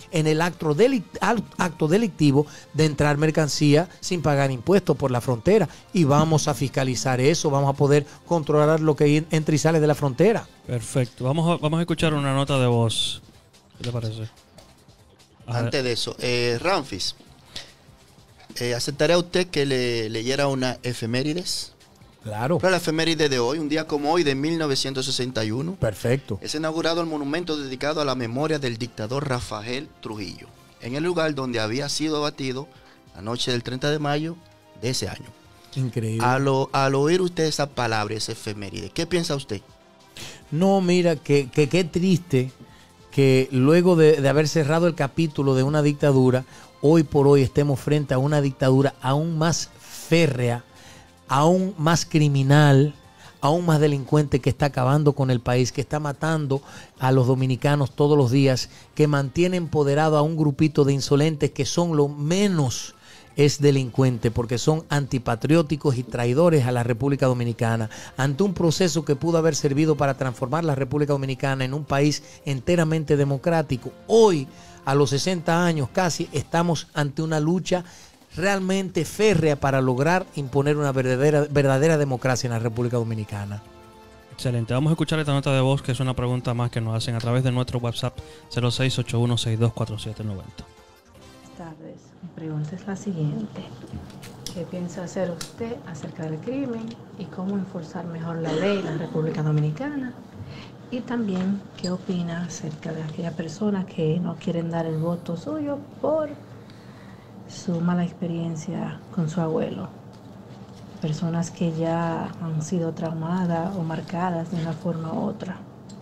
en el acto, delict, acto delictivo de entrar mercancía sin pagar impuestos por la frontera. Y vamos a fiscalizar eso, vamos a poder controlar lo que entra y sale de la frontera.
Perfecto. Vamos a, vamos a escuchar una nota de voz. ¿Qué te parece?
Antes de eso, eh, Ramfis, eh, ¿aceptaría usted que le leyera una efemérides?
Claro.
Para la efeméride de hoy, un día como hoy de mil novecientos sesenta y uno.
Perfecto.
Es inaugurado el monumento dedicado a la memoria del dictador Rafael Trujillo, en el lugar donde había sido abatido la noche del treinta de mayo de ese año.
Increíble.
A lo, al oír usted esa palabra, esa efeméride, ¿qué piensa usted?
No, mira, que qué que triste que luego de, de haber cerrado el capítulo de una dictadura, hoy por hoy estemos frente a una dictadura aún más férrea, aún más criminal, aún más delincuente, que está acabando con el país, que está matando a los dominicanos todos los días, que mantiene empoderado a un grupito de insolentes que son lo menos es delincuente, porque son antipatrióticos y traidores a la República Dominicana, ante un proceso que pudo haber servido para transformar la República Dominicana en un país enteramente democrático. Hoy, a los sesenta años casi, estamos ante una lucha realmente férrea para lograr imponer una verdadera, verdadera democracia en la República Dominicana.
Excelente. Vamos a escuchar esta nota de voz, que es una pregunta más que nos hacen a través de nuestro WhatsApp cero seis ocho uno seis dos cuatro siete nueve cero.
Buenas tardes. Mi pregunta es la siguiente. ¿Qué piensa hacer usted acerca del crimen y cómo enforzar mejor la ley en la República Dominicana? Y también, ¿qué opina acerca de aquellas personas que no quieren dar el voto suyo por su mala experiencia con su abuelo? Personas que ya han sido traumadas o marcadas de una forma u otra.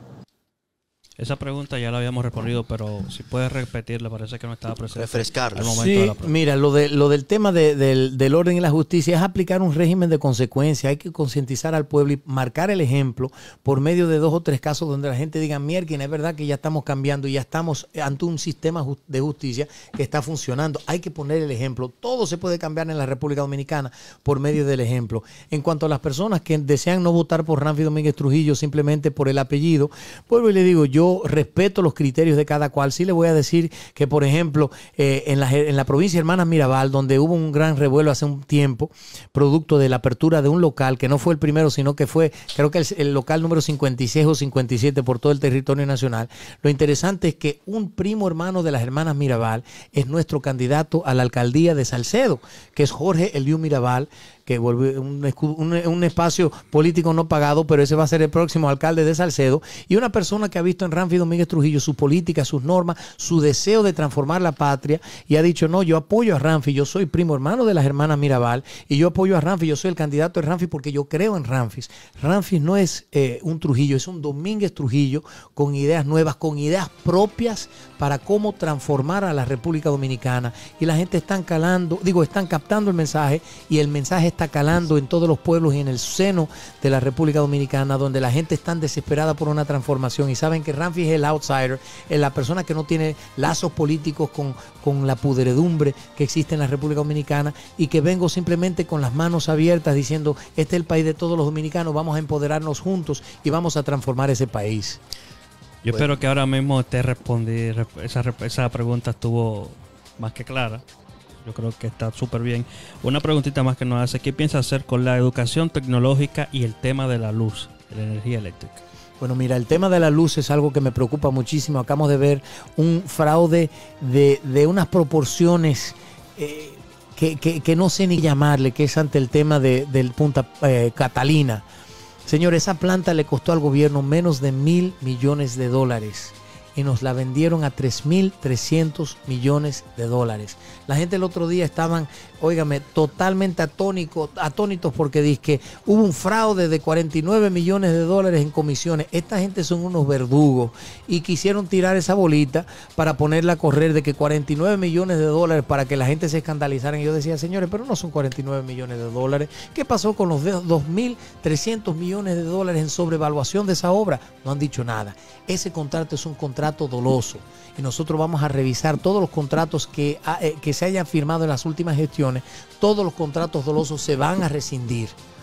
Esa pregunta ya la habíamos respondido, pero si puedes repetirla, parece que no estaba presente.
Refrescarla.
Al momento
Sí,
de la pregunta.
mira, lo, de, lo del tema de, del, del orden y la justicia es aplicar un régimen de consecuencia. Hay que concientizar al pueblo y marcar el ejemplo por medio de dos o tres casos donde la gente diga, mierda, es verdad que ya estamos cambiando y ya estamos ante un sistema de justicia que está funcionando. Hay que poner el ejemplo. Todo se puede cambiar en la República Dominicana por medio del ejemplo. En cuanto a las personas que desean no votar por Ramfis Domínguez Trujillo simplemente por el apellido, vuelvo y le digo, yo respeto los criterios de cada cual. Sí le voy a decir que, por ejemplo, eh, en, la, en la provincia de Hermanas Mirabal, donde hubo un gran revuelo hace un tiempo, producto de la apertura de un local, que no fue el primero, sino que fue, creo que el, el local número cincuenta y seis o cincuenta y siete por todo el territorio nacional. Lo interesante es que un primo hermano de las Hermanas Mirabal es nuestro candidato a la alcaldía de Salcedo, que es Jorge Eliú Mirabal, que vuelve un, un, un espacio político no pagado, pero ese va a ser el próximo alcalde de Salcedo, y una persona que ha visto en Ramfis Domínguez Trujillo su política, sus normas, su deseo de transformar la patria, y ha dicho, no, yo apoyo a Ramfis, yo soy primo hermano de las Hermanas Mirabal, y yo apoyo a Ramfis, yo soy el candidato de Ramfis porque yo creo en Ramfis. Ramfis no es eh, un Trujillo, es un Domínguez Trujillo con ideas nuevas, con ideas propias para cómo transformar a la República Dominicana, y la gente están calando, digo, están captando el mensaje, y el mensaje está calando en todos los pueblos y en el seno de la República Dominicana, donde la gente está desesperada por una transformación y saben que Ramfis es el outsider, es la persona que no tiene lazos políticos con, con la pudredumbre que existe en la República Dominicana, y que vengo simplemente con las manos abiertas diciendo, este es el país de todos los dominicanos, vamos a empoderarnos juntos y vamos a transformar ese país.
Yo
Bueno.
espero que ahora mismo te respondí. Esa, esa pregunta estuvo más que clara. Yo creo que está súper bien. Una preguntita más que nos hace: ¿qué piensa hacer con la educación tecnológica y el tema de la luz, de la energía eléctrica?
Bueno, mira, el tema de la luz es algo que me preocupa muchísimo. Acabamos de ver un fraude de, de unas proporciones eh, que, que, que no sé ni llamarle, que es ante el tema de, del Punta eh, Catalina. Señor, esa planta le costó al gobierno menos de mil millones de dólares y nos la vendieron a tres mil trescientos millones de dólares. La gente el otro día estaban, óigame, totalmente atónicos, atónitos porque dice que hubo un fraude de cuarenta y nueve millones de dólares en comisiones. Esta gente son unos verdugos y quisieron tirar esa bolita para ponerla a correr de que cuarenta y nueve millones de dólares para que la gente se escandalizara. Y yo decía, señores, pero no son cuarenta y nueve millones de dólares. ¿Qué pasó con los dos mil trescientos millones de dólares en sobrevaluación de esa obra? No han dicho nada. Ese contrato es un contrato doloso y nosotros vamos a revisar todos los contratos que, eh, que se hayan firmado en las últimas gestiones. Todos los contratos dolosos se van a rescindir.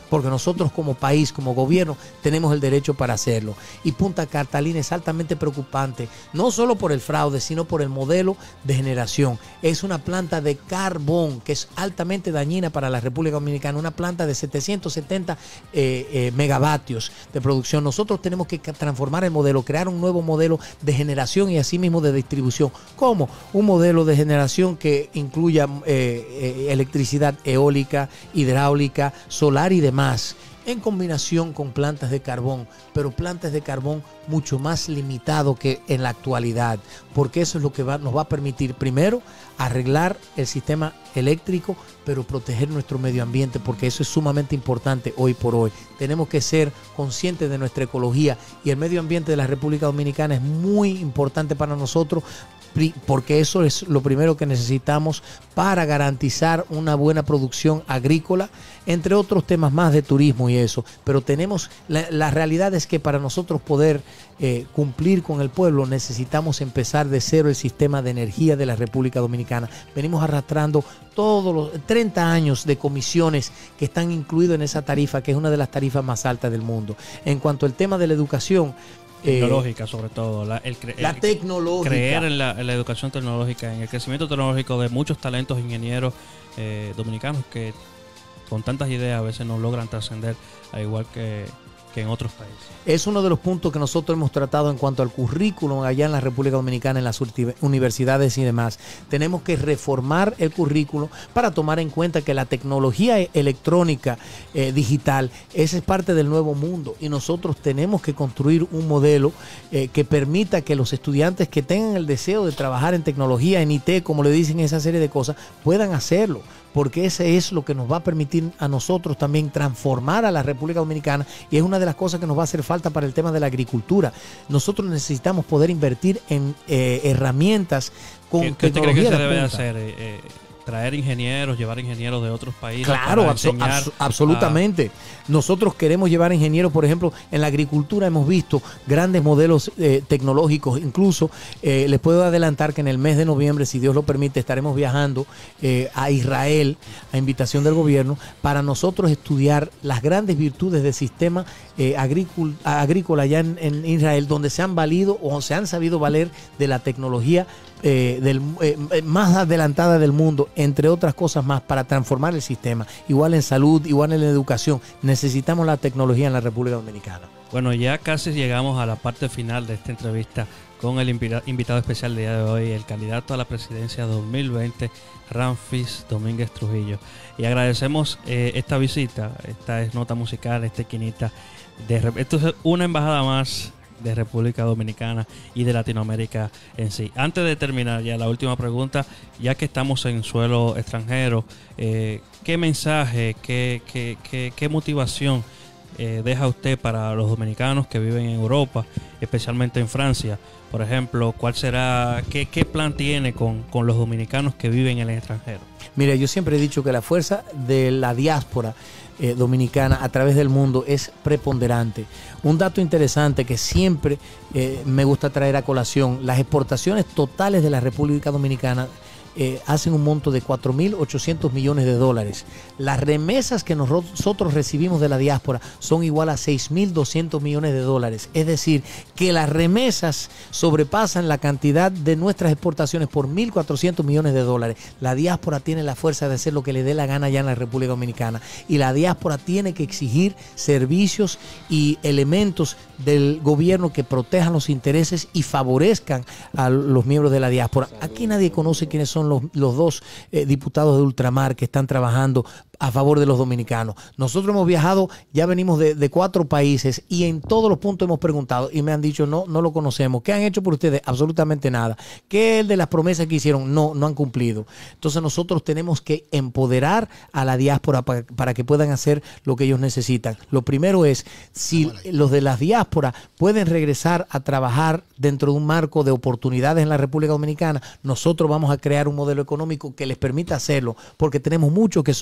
porque nosotros como país, como gobierno, tenemos el derecho para hacerlo. Y Punta Catalina es altamente preocupante, no solo por el fraude, sino por el modelo de generación. Es una planta de carbón que es altamente dañina para la República Dominicana, una planta de setecientos setenta eh, eh, megavatios de producción. Nosotros tenemos que transformar el modelo, crear un nuevo modelo de generación y asimismo de distribución. ¿Cómo? Un modelo de generación que incluya eh, eh, electricidad eólica, hidráulica, solar y demás, en combinación con plantas de carbón, pero plantas de carbón mucho más limitado que en la actualidad, porque eso es lo que va, nos va a permitir, primero, arreglar el sistema eléctrico, pero proteger nuestro medio ambiente, porque eso es sumamente importante hoy por hoy. Tenemos que ser conscientes de nuestra ecología, y el medio ambiente de la República Dominicana es muy importante para nosotros, porque eso es lo primero que necesitamos para garantizar una buena producción agrícola, entre otros temas más de turismo y eso. Pero tenemos, la, la realidad es que para nosotros poder eh, cumplir con el pueblo, necesitamos empezar de cero el sistema de energía de la República Dominicana. Venimos arrastrando todos los treinta años de comisiones que están incluidos en esa tarifa, que es una de las tarifas más altas del mundo. En cuanto al tema de la educación,
tecnológica, eh, sobre todo la, el cre
la
el,
tecnológica,
creer en la, en la educación tecnológica, en el crecimiento tecnológico de muchos talentos ingenieros eh, dominicanos que con tantas ideas a veces no logran trascender, al igual que, que en otros países.
Es uno de los puntos que nosotros hemos tratado en cuanto al currículum allá en la República Dominicana, en las universidades y demás. Tenemos que reformar el currículum para tomar en cuenta que la tecnología electrónica eh, digital, esa es parte del nuevo mundo, y nosotros tenemos que construir un modelo eh, que permita que los estudiantes que tengan el deseo de trabajar en tecnología, en I T, como le dicen, esa serie de cosas, puedan hacerlo, porque ese es lo que nos va a permitir a nosotros también transformar a la República Dominicana, y es una de las cosas que nos va a hacer falta para el tema de la agricultura. Nosotros necesitamos poder invertir en eh, herramientas con
¿Qué, ¿qué
tecnología
usted cree que se
de
debe
punta.
hacer? Eh, eh, traer ingenieros, llevar ingenieros de otros países.
Claro,
para
abso
enseñar
abso absolutamente. A... Nosotros queremos llevar ingenieros, por ejemplo, en la agricultura hemos visto grandes modelos eh, tecnológicos. Incluso eh, les puedo adelantar que en el mes de noviembre, si Dios lo permite, estaremos viajando eh, a Israel a invitación del gobierno para nosotros estudiar las grandes virtudes del sistema eh, agrícola allá en, en Israel, donde se han valido o se han sabido valer de la tecnología Eh, del, eh, más adelantada del mundo, entre otras cosas más, para transformar el sistema. Igual en salud, igual en la educación, necesitamos la tecnología en la República Dominicana.
Bueno, ya casi llegamos a la parte final de esta entrevista con el invitado especial del día de hoy, el candidato a la presidencia dos mil veinte, Ramfis Domínguez Trujillo. Y agradecemos eh, esta visita, esta es nota musical, esta esquinita. De, esto es una embajada más de República Dominicana y de Latinoamérica en sí. Antes de terminar ya la última pregunta, ya que estamos en suelo extranjero, eh, ¿qué mensaje, qué, qué, qué, qué motivación eh, deja usted para los dominicanos que viven en Europa, especialmente en Francia? Por ejemplo, ¿cuál será, qué, qué plan tiene con, con los dominicanos que viven en el extranjero?
Mire, yo siempre he dicho que la fuerza de la diáspora Eh, dominicana a través del mundo es preponderante. Un dato interesante que siempre eh, me gusta traer a colación: las exportaciones totales de la República Dominicana eh, hacen un monto de cuatro mil ochocientos millones de dólares. Las remesas que nosotros recibimos de la diáspora son igual a seis mil doscientos millones de dólares. Es decir, que las remesas sobrepasan la cantidad de nuestras exportaciones por mil cuatrocientos millones de dólares. La diáspora tiene la fuerza de hacer lo que le dé la gana allá en la República Dominicana, y la diáspora tiene que exigir servicios y elementos del gobierno que protejan los intereses y favorezcan a los miembros de la diáspora. Aquí nadie conoce quiénes son los, los dos eh, diputados de ultramar que están trabajando a favor de los dominicanos. Nosotros hemos viajado, ya venimos de, de cuatro países, y en todos los puntos hemos preguntado y me han dicho no, no lo conocemos. ¿Qué han hecho por ustedes? Absolutamente nada. ¿Qué es de las promesas que hicieron? No, no han cumplido. Entonces nosotros tenemos que empoderar a la diáspora para, para que puedan hacer lo que ellos necesitan. Lo primero es, si los de la diáspora pueden regresar a trabajar dentro de un marco de oportunidades en la República Dominicana, nosotros vamos a crear un modelo económico que les permita hacerlo, porque tenemos muchos que son exilados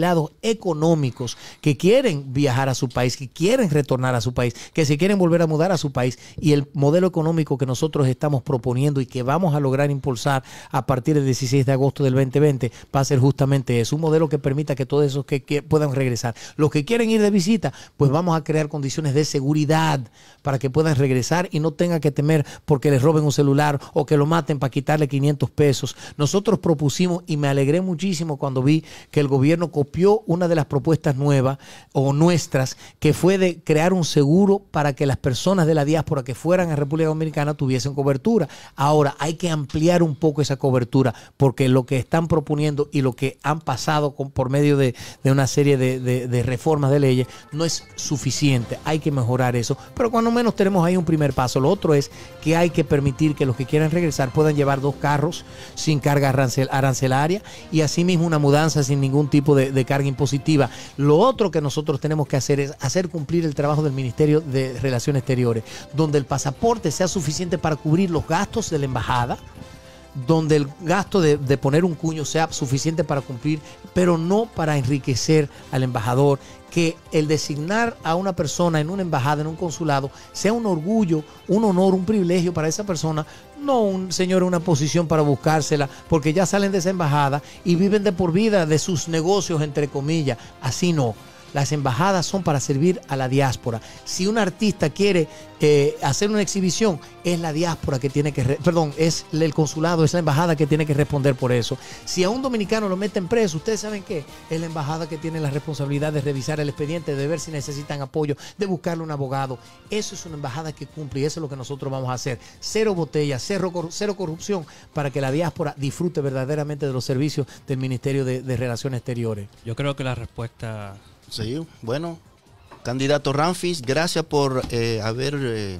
jubilados económicos que quieren viajar a su país, que quieren retornar a su país, que se quieren volver a mudar a su país, y el modelo económico que nosotros estamos proponiendo y que vamos a lograr impulsar a partir del dieciséis de agosto del veinte veinte va a ser justamente eso, un modelo que permita que todos esos que, que puedan regresar, los que quieren ir de visita, pues vamos a crear condiciones de seguridad para que puedan regresar y no tengan que temer porque les roben un celular o que lo maten para quitarle quinientos pesos. Nosotros propusimos, y me alegré muchísimo cuando vi que el gobierno copió una de las propuestas nuevas o nuestras, que fue de crear un seguro para que las personas de la diáspora que fueran a República Dominicana tuviesen cobertura. Ahora hay que ampliar un poco esa cobertura, porque lo que están proponiendo y lo que han pasado con, por medio de, de una serie de, de, de reformas de leyes no es suficiente. Hay que mejorar eso, pero cuando menos tenemos ahí un primer paso. Lo otro es que hay que permitir que los que quieran regresar puedan llevar dos carros sin carga arancel, arancelaria, y asimismo una mudanza sin ningún tipo de, de carga impositiva. Lo otro que nosotros tenemos que hacer es hacer cumplir el trabajo del Ministerio de Relaciones Exteriores, donde el pasaporte sea suficiente para cubrir los gastos de la embajada, donde el gasto de, de poner un cuño sea suficiente para cumplir, pero no para enriquecer al embajador, que el designar a una persona en una embajada, en un consulado, sea un orgullo, un honor, un privilegio para esa persona, no un señor en una posición para buscársela, porque ya salen de esa embajada y viven de por vida de sus negocios, entre comillas. Así no. Las embajadas son para servir a la diáspora. Si un artista quiere eh, hacer una exhibición, es la diáspora que tiene que, perdón, es el consulado, es la embajada que tiene que responder por eso. Si a un dominicano lo meten preso, ¿ustedes saben qué? Es la embajada que tiene la responsabilidad de revisar el expediente, de ver si necesitan apoyo, de buscarle un abogado. Eso es una embajada que cumple, y eso es lo que nosotros vamos a hacer. Cero botellas, cero, cero corrupción, para que la diáspora disfrute verdaderamente de los servicios del Ministerio de, de Relaciones Exteriores.
Yo creo que la respuesta...
Sí, bueno, candidato Ramfis, gracias por eh, haber eh,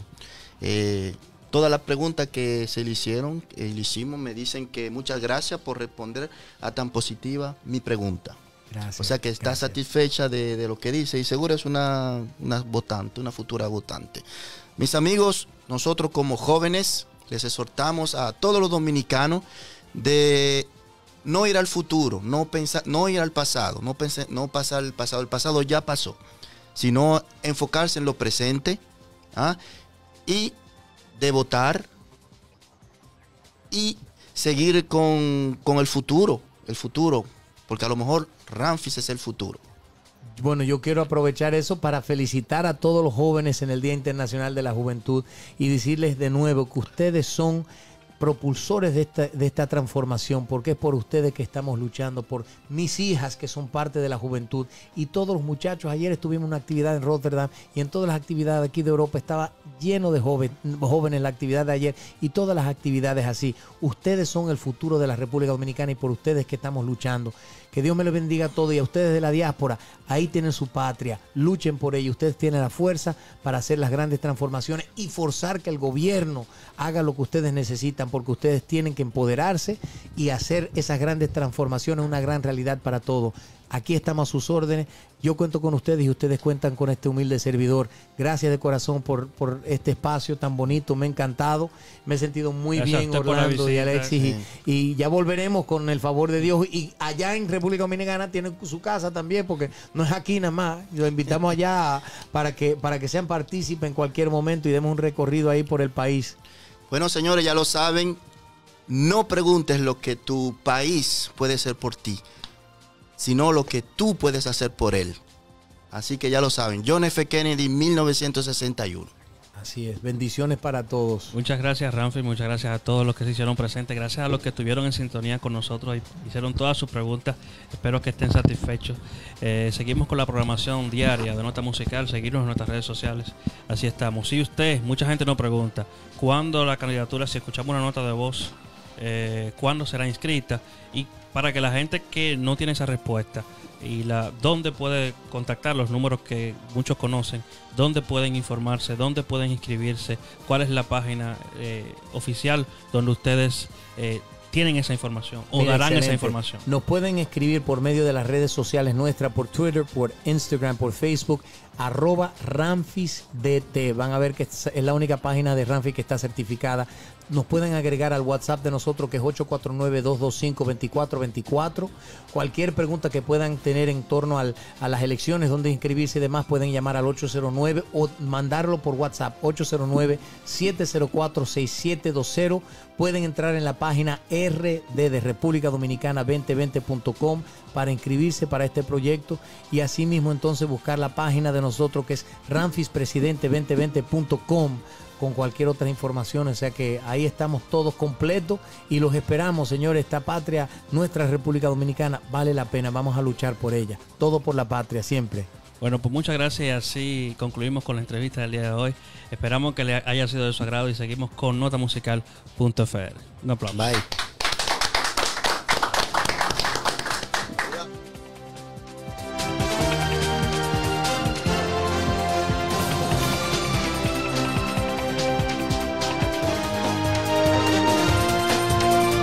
eh, todas las preguntas que se le hicieron, eh, le hicimos. Me dicen que muchas gracias por responder a tan positiva mi pregunta.
Gracias.
O sea que está
gracias.
satisfecha de, de lo que dice, y seguro es una, una votante, una futura votante. Mis amigos, nosotros como jóvenes les exhortamos a todos los dominicanos de no ir al futuro, no pensar, no ir al pasado, no pensar, no pasar el pasado, el pasado ya pasó, sino enfocarse en lo presente, ¿ah? Y de votar y seguir con, con el futuro, el futuro, porque a lo mejor Ramfis es el futuro.
Bueno, yo quiero aprovechar eso para felicitar a todos los jóvenes en el Día Internacional de la Juventud y decirles de nuevo que ustedes son propulsores de esta, de esta transformación, porque es por ustedes que estamos luchando, por mis hijas que son parte de la juventud y todos los muchachos. Ayer estuvimos en una actividad en Rotterdam y en todas las actividades aquí de Europa estaba lleno de joven, jóvenes en la actividad de ayer y todas las actividades así. Ustedes son el futuro de la República Dominicana y por ustedes que estamos luchando. Que Dios me los bendiga a todos, y a ustedes de la diáspora, ahí tienen su patria, luchen por ella. Ustedes tienen la fuerza para hacer las grandes transformaciones y forzar que el gobierno haga lo que ustedes necesitan, porque ustedes tienen que empoderarse y hacer esas grandes transformaciones una gran realidad para todos. Aquí estamos a sus órdenes. Yo cuento con ustedes y ustedes cuentan con este humilde servidor. Gracias de corazón por, por este espacio tan bonito. Me ha encantado. Me he sentido muy
Gracias
bien,
Orlando
Orlando y Alexis.
Sí.
Y, y ya volveremos con el favor de Dios. Y allá en República Dominicana tienen su casa también, porque no es aquí nada más. Los invitamos allá para que, para que sean partícipes en cualquier momento y demos un recorrido ahí por el país.
Bueno, señores, ya lo saben. No preguntes lo que tu país puede hacer por ti, sino lo que tú puedes hacer por él. Así que ya lo saben. John F. Kennedy, mil novecientos sesenta y uno.
Así es. Bendiciones para todos.
Muchas gracias, Ramfis. Muchas gracias a todos los que se hicieron presentes. Gracias a los que estuvieron en sintonía con nosotros y hicieron todas sus preguntas. Espero que estén satisfechos. Eh, seguimos con la programación diaria de Nota Musical. Seguirnos en nuestras redes sociales. Así estamos. Y usted, mucha gente nos pregunta, ¿cuándo la candidatura, si escuchamos una nota de voz, eh, cuándo será inscrita? Y para que la gente que no tiene esa respuesta, y la dónde puede contactar, los números que muchos conocen, dónde pueden informarse, dónde pueden inscribirse, cuál es la página eh, oficial donde ustedes eh, tienen esa información o
Mira,
darán
excelente.
esa información.
Nos pueden escribir por medio de las redes sociales nuestras, por Twitter, por Instagram, por Facebook, arroba RamfisDT. Van a ver que es la única página de Ramfis que está certificada nos pueden agregar al WhatsApp de nosotros, que es ocho cuatro nueve, dos dos cinco, dos cuatro dos cuatro. Cualquier pregunta que puedan tener en torno al, a las elecciones, donde inscribirse y demás, pueden llamar al ocho cero nueve o mandarlo por WhatsApp, ocho cero nueve, siete cero cuatro, seis siete dos cero. Pueden entrar en la página R D de República Dominicana veinte veinte punto com para inscribirse para este proyecto, y asimismo entonces buscar la página de nosotros, que es ranfis presidente veinte veinte punto com, con cualquier otra información. O sea que ahí estamos todos completos y los esperamos, señores. Esta patria, nuestra República Dominicana, vale la pena. Vamos a luchar por ella. Todo por la patria, siempre.
Bueno, pues muchas gracias, y así concluimos con la entrevista del día de hoy. Esperamos que le haya sido de su agrado y seguimos con nota musical punto f r. Un aplauso.
Bye.